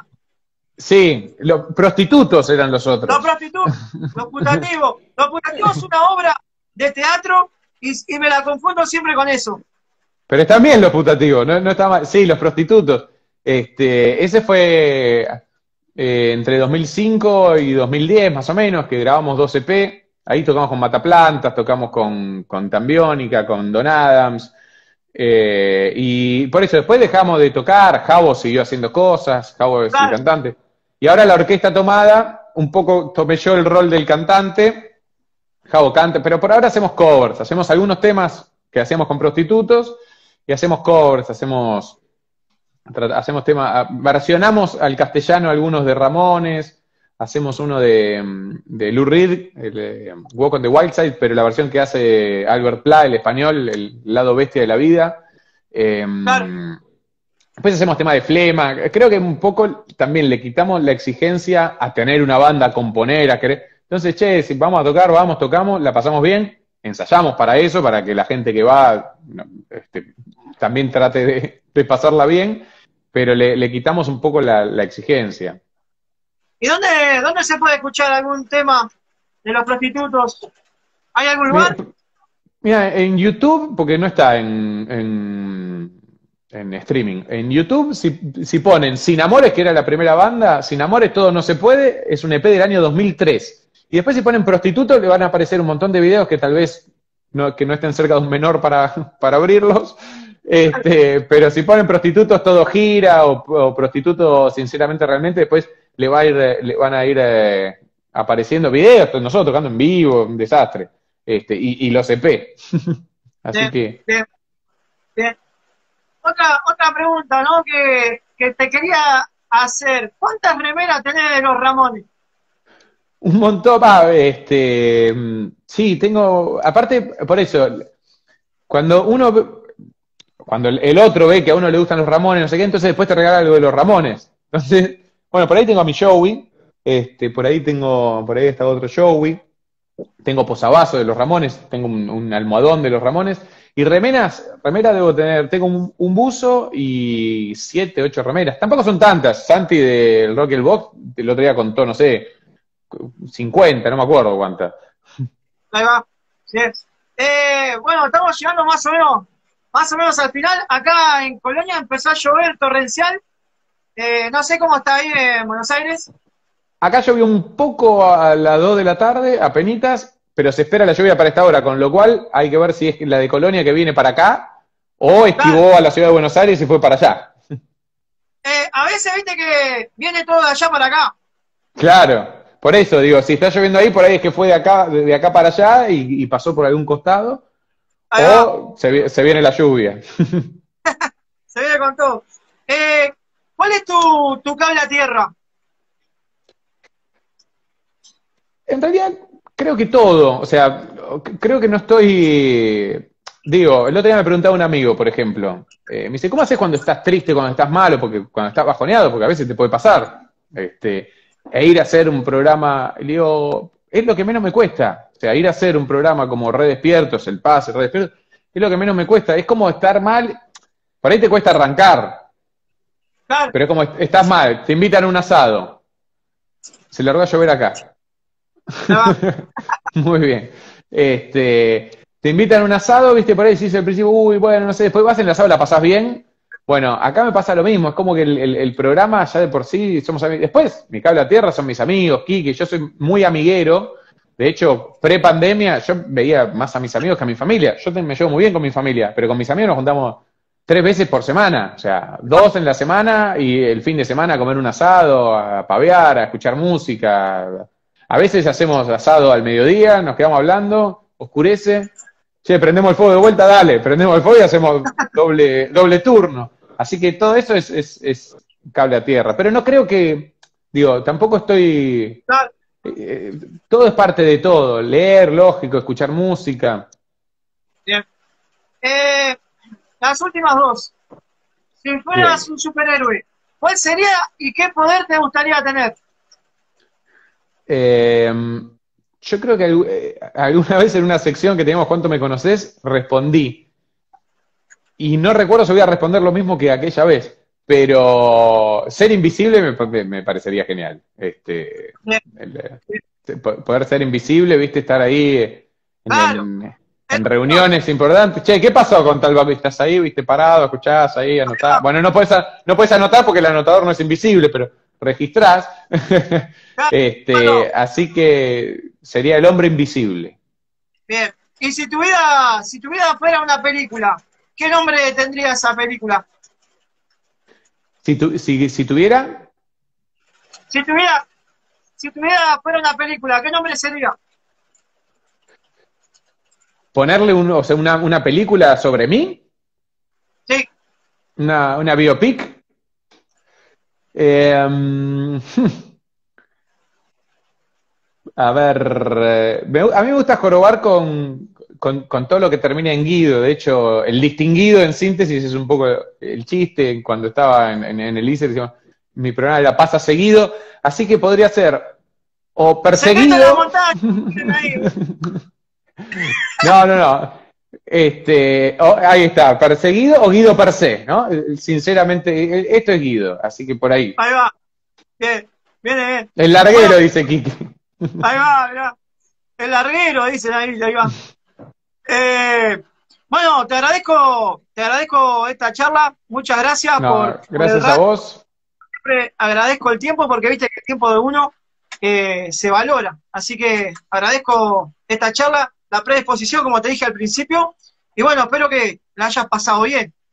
Sí, los prostitutos eran los Los otros. prostitutos, los putativos. Los putativos es una obra de teatro y, y me la confundo siempre con eso. Pero están bien los putativos, no, no está mal. Sí, los prostitutos. Este, ese fue eh, entre dos mil cinco y dos mil diez, más o menos, que grabamos dos E P. Ahí tocamos con Mataplantas, tocamos con, con Tambiónica, con Don Adams. Eh, y por eso después dejamos de tocar. Javo siguió haciendo cosas, Javo es el Claro. cantante. Y ahora la Orquesta Tomada, un poco tomé yo el rol del cantante. Javo canta, pero por ahora hacemos covers. Hacemos algunos temas que hacíamos con prostitutos y hacemos covers, hacemos, hacemos temas, versionamos al castellano algunos de Ramones, hacemos uno de, de Lou Reed, el eh, Walk on the Wild Side, pero la versión que hace Albert Pla, el español, el lado bestia de la vida. Eh, Claro. Después hacemos tema de Flema. Creo que un poco también le quitamos la exigencia a tener una banda, a componer, a querer. Entonces, che, si vamos a tocar, vamos, tocamos, la pasamos bien, ensayamos para eso, para que la gente que va este, también trate de, de pasarla bien, pero le, le quitamos un poco la, la exigencia. ¿Y dónde, dónde se puede escuchar algún tema de los prostitutos? ¿Hay algún lugar? Mira, mira, en YouTube, porque no está en, en, en streaming, en YouTube, si, si ponen Sin Amores, que era la primera banda, Sin Amores, Todo No Se Puede, es un E P del año dos mil tres. Y después si ponen Prostituto, le van a aparecer un montón de videos que tal vez no, que no estén cerca de un menor para, para abrirlos. Este, pero si ponen prostitutos todo gira o, o prostitutos sinceramente realmente, después le va a ir, le van a ir eh, apareciendo videos, nosotros tocando en vivo, un desastre. Este, y, y los E P. Así Bien, que. bien, bien. Otra, otra pregunta, ¿no? Que, que te quería hacer. ¿Cuántas remeras tenés de los Ramones? Un montón, ah, este, mm, sí, tengo, aparte, por eso, cuando uno, cuando el, el otro ve que a uno le gustan los Ramones, no sé qué, entonces después te regala algo de los Ramones. Entonces, bueno, por ahí tengo a mi Joey, este, por ahí tengo, por ahí está otro Joey, tengo posavasos de los Ramones, tengo un, un almohadón de los Ramones, y remeras, remeras debo tener, tengo un, un buzo y siete, ocho remeras. Tampoco son tantas, Santi del Rock el Box, el otro día contó, no sé, cincuenta, no me acuerdo cuántas. Ahí va. Sí. Eh, bueno, estamos llegando más o menos, más o menos al final. Acá en Colonia empezó a llover torrencial. Eh, no sé cómo está ahí en Buenos Aires. Acá llovió un poco a las dos de la tarde, apenitas, pero se espera la lluvia para esta hora, con lo cual hay que ver si es la de Colonia que viene para acá o esquivó Claro. a la ciudad de Buenos Aires y fue para allá. Eh, a veces viste que viene todo de allá para acá. Claro, por eso digo, si está lloviendo ahí, por ahí es que fue de acá, de acá para allá y, y pasó por algún costado, Ahí va. o se, se viene la lluvia. Se viene con todo. Eh, ¿Cuál es tu, tu cable a tierra? En realidad, creo que todo, o sea, creo que no estoy, digo, el otro día me preguntaba un amigo, por ejemplo, eh, me dice, ¿cómo haces cuando estás triste, cuando estás malo, porque cuando estás bajoneado, porque a veces te puede pasar, este, e ir a hacer un programa, le digo, es lo que menos me cuesta, o sea, ir a hacer un programa como Red Despiertos, El Pase, Red Despiertos, es lo que menos me cuesta, es como estar mal, por ahí te cuesta arrancar, Claro. pero es como estás mal, te invitan a un asado, se largó a llover acá. Ahí va. Muy bien. Este, te invitan a un asado, viste, por ahí decís al principio, uy, bueno, no sé, después vas en el asado, la pasás bien. Bueno, acá me pasa lo mismo, es como que el, el, el programa ya de por sí somos amigos. Después, mi cable a tierra son mis amigos, Kike, yo soy muy amiguero. De hecho, pre-pandemia, yo veía más a mis amigos que a mi familia. Yo me llevo muy bien con mi familia, pero con mis amigos nos juntamos tres veces por semana. O sea, dos en la semana y el fin de semana a comer un asado, a pavear, a escuchar música. A veces hacemos asado al mediodía, nos quedamos hablando, oscurece. Che, prendemos el fuego de vuelta, dale, prendemos el fuego y hacemos doble, doble turno. Así que todo eso es, es, es cable a tierra. Pero no creo que, digo, tampoco estoy... Claro. Eh, todo es parte de todo. Leer, lógico, escuchar música. Bien. Eh, las últimas dos. Si fueras Bien. un superhéroe, ¿cuál sería y qué poder te gustaría tener? Eh, yo creo que eh, alguna vez en una sección que teníamos ¿Cuánto me conoces? Respondí. Y no recuerdo si voy a responder lo mismo que aquella vez. Pero ser invisible me, me parecería genial. Este, Bien. el, poder ser invisible, viste, estar ahí en, Claro. en, en reuniones importantes. Che, ¿qué pasó con tal papi? Estás ahí, viste, parado, escuchás ahí, anotás. Bueno, no puedes, no puedes anotar porque el anotador no es invisible, pero registrás. este, así que sería el hombre invisible. Bien. Y si tu vida, si tu vida fuera una película, ¿qué nombre tendría esa película? Si, tu, si, si tuviera... Si tu vida, si tu vida fuera una película, ¿qué nombre sería? Ponerle un, o sea, una, una película sobre mí, Sí. una, una biopic. Eh, a ver, eh, me, a mí me gusta jorobar con, con, con todo lo que termina en Guido. De hecho, el distinguido en síntesis es un poco el chiste. Cuando estaba en, en, en el I C E, decíamos, mi programa era Pasa Seguido, así que podría ser o Perseguido. La montaña. No, no, no. Este, oh, ahí está, Perseguido o Guido per se, ¿no? Sinceramente, esto es Guido, así que por ahí. Ahí va. Bien, viene bien. El larguero, Bueno, dice Kiki. Ahí va, mirá. El larguero, dicen ahí, ahí va. Eh, bueno, te agradezco, te agradezco esta charla. Muchas gracias No, por, por gracias el a vos. Siempre agradezco el tiempo porque viste que el tiempo de uno eh, se valora. Así que agradezco esta charla, la predisposición, como te dije al principio. Y bueno, espero que la hayas pasado bien.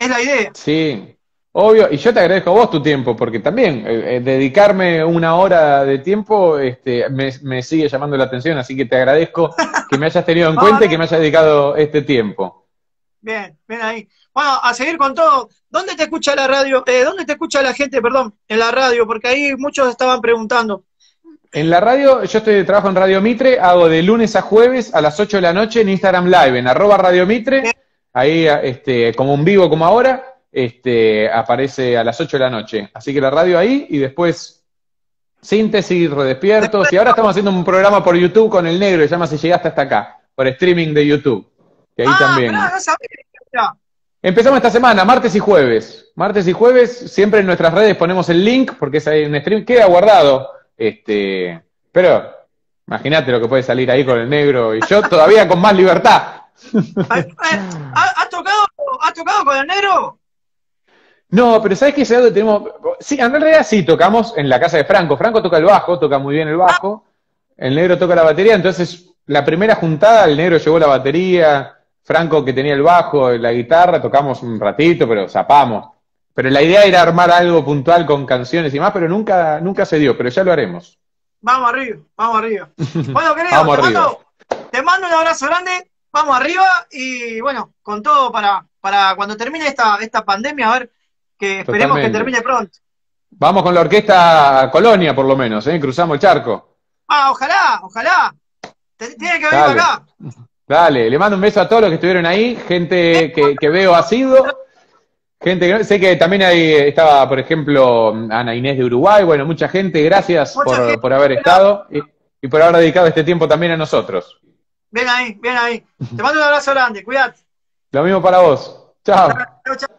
es la idea. Sí, obvio, y yo te agradezco a vos tu tiempo, porque también eh, eh, dedicarme una hora de tiempo este, me, me sigue llamando la atención, así que te agradezco que me hayas tenido en Vamos, cuenta y que me hayas dedicado este tiempo. bien, bien ahí. Bueno, a seguir con todo. ¿Dónde te escucha la radio? Eh, ¿Dónde te escucha la gente, perdón, en la radio? Porque ahí muchos estaban preguntando. En la radio, yo estoy trabajo en Radio Mitre, hago de lunes a jueves a las ocho de la noche en Instagram Live, en arroba Radio Mitre, Bien, ahí este, como un vivo como ahora, este, aparece a las ocho de la noche. Así que la radio ahí y después síntesis, redespiertos, y ahora estamos haciendo un programa por YouTube con el negro, que se llama Si Llegaste Hasta Acá, por streaming de YouTube, que ahí ah, también. mirá, no sabía. Mirá. Empezamos esta semana, martes y jueves. Martes y jueves, siempre en nuestras redes ponemos el link, porque es ahí un stream, queda guardado. Este, pero imagínate lo que puede salir ahí con el negro y yo todavía con más libertad. ¿Has tocado, has tocado con el negro? No, pero ¿sabes qué es algo que tenemos? Sí, en realidad sí, tocamos en la casa de Franco. Franco toca el bajo, toca muy bien el bajo. El negro toca la batería, entonces la primera juntada el negro llevó la batería, Franco que tenía el bajo, la guitarra, tocamos un ratito, pero zapamos. Pero la idea era armar algo puntual con canciones y más, pero nunca, nunca se dio, pero ya lo haremos. Vamos arriba, vamos arriba. Bueno, querido, Vamos te, arriba. mando, te mando un abrazo grande, vamos arriba y bueno, con todo para, para cuando termine esta, esta pandemia, a ver, que esperemos Totalmente. que termine pronto. Vamos con la orquesta Colonia, por lo menos, ¿eh? Cruzamos el charco. Ah, ojalá, ojalá. Te- Tiene que venir Dale. para acá. Dale, le mando un beso a todos los que estuvieron ahí, gente que, que veo asiduo, gente que sé que también ahí estaba, por ejemplo, Ana Inés de Uruguay, bueno, mucha gente, gracias Mucha por, gente. por haber estado y, y por haber dedicado este tiempo también a nosotros. Ven ahí, ven ahí. Te mando un abrazo grande, cuídate. Lo mismo para vos. Chao. Chau, chau.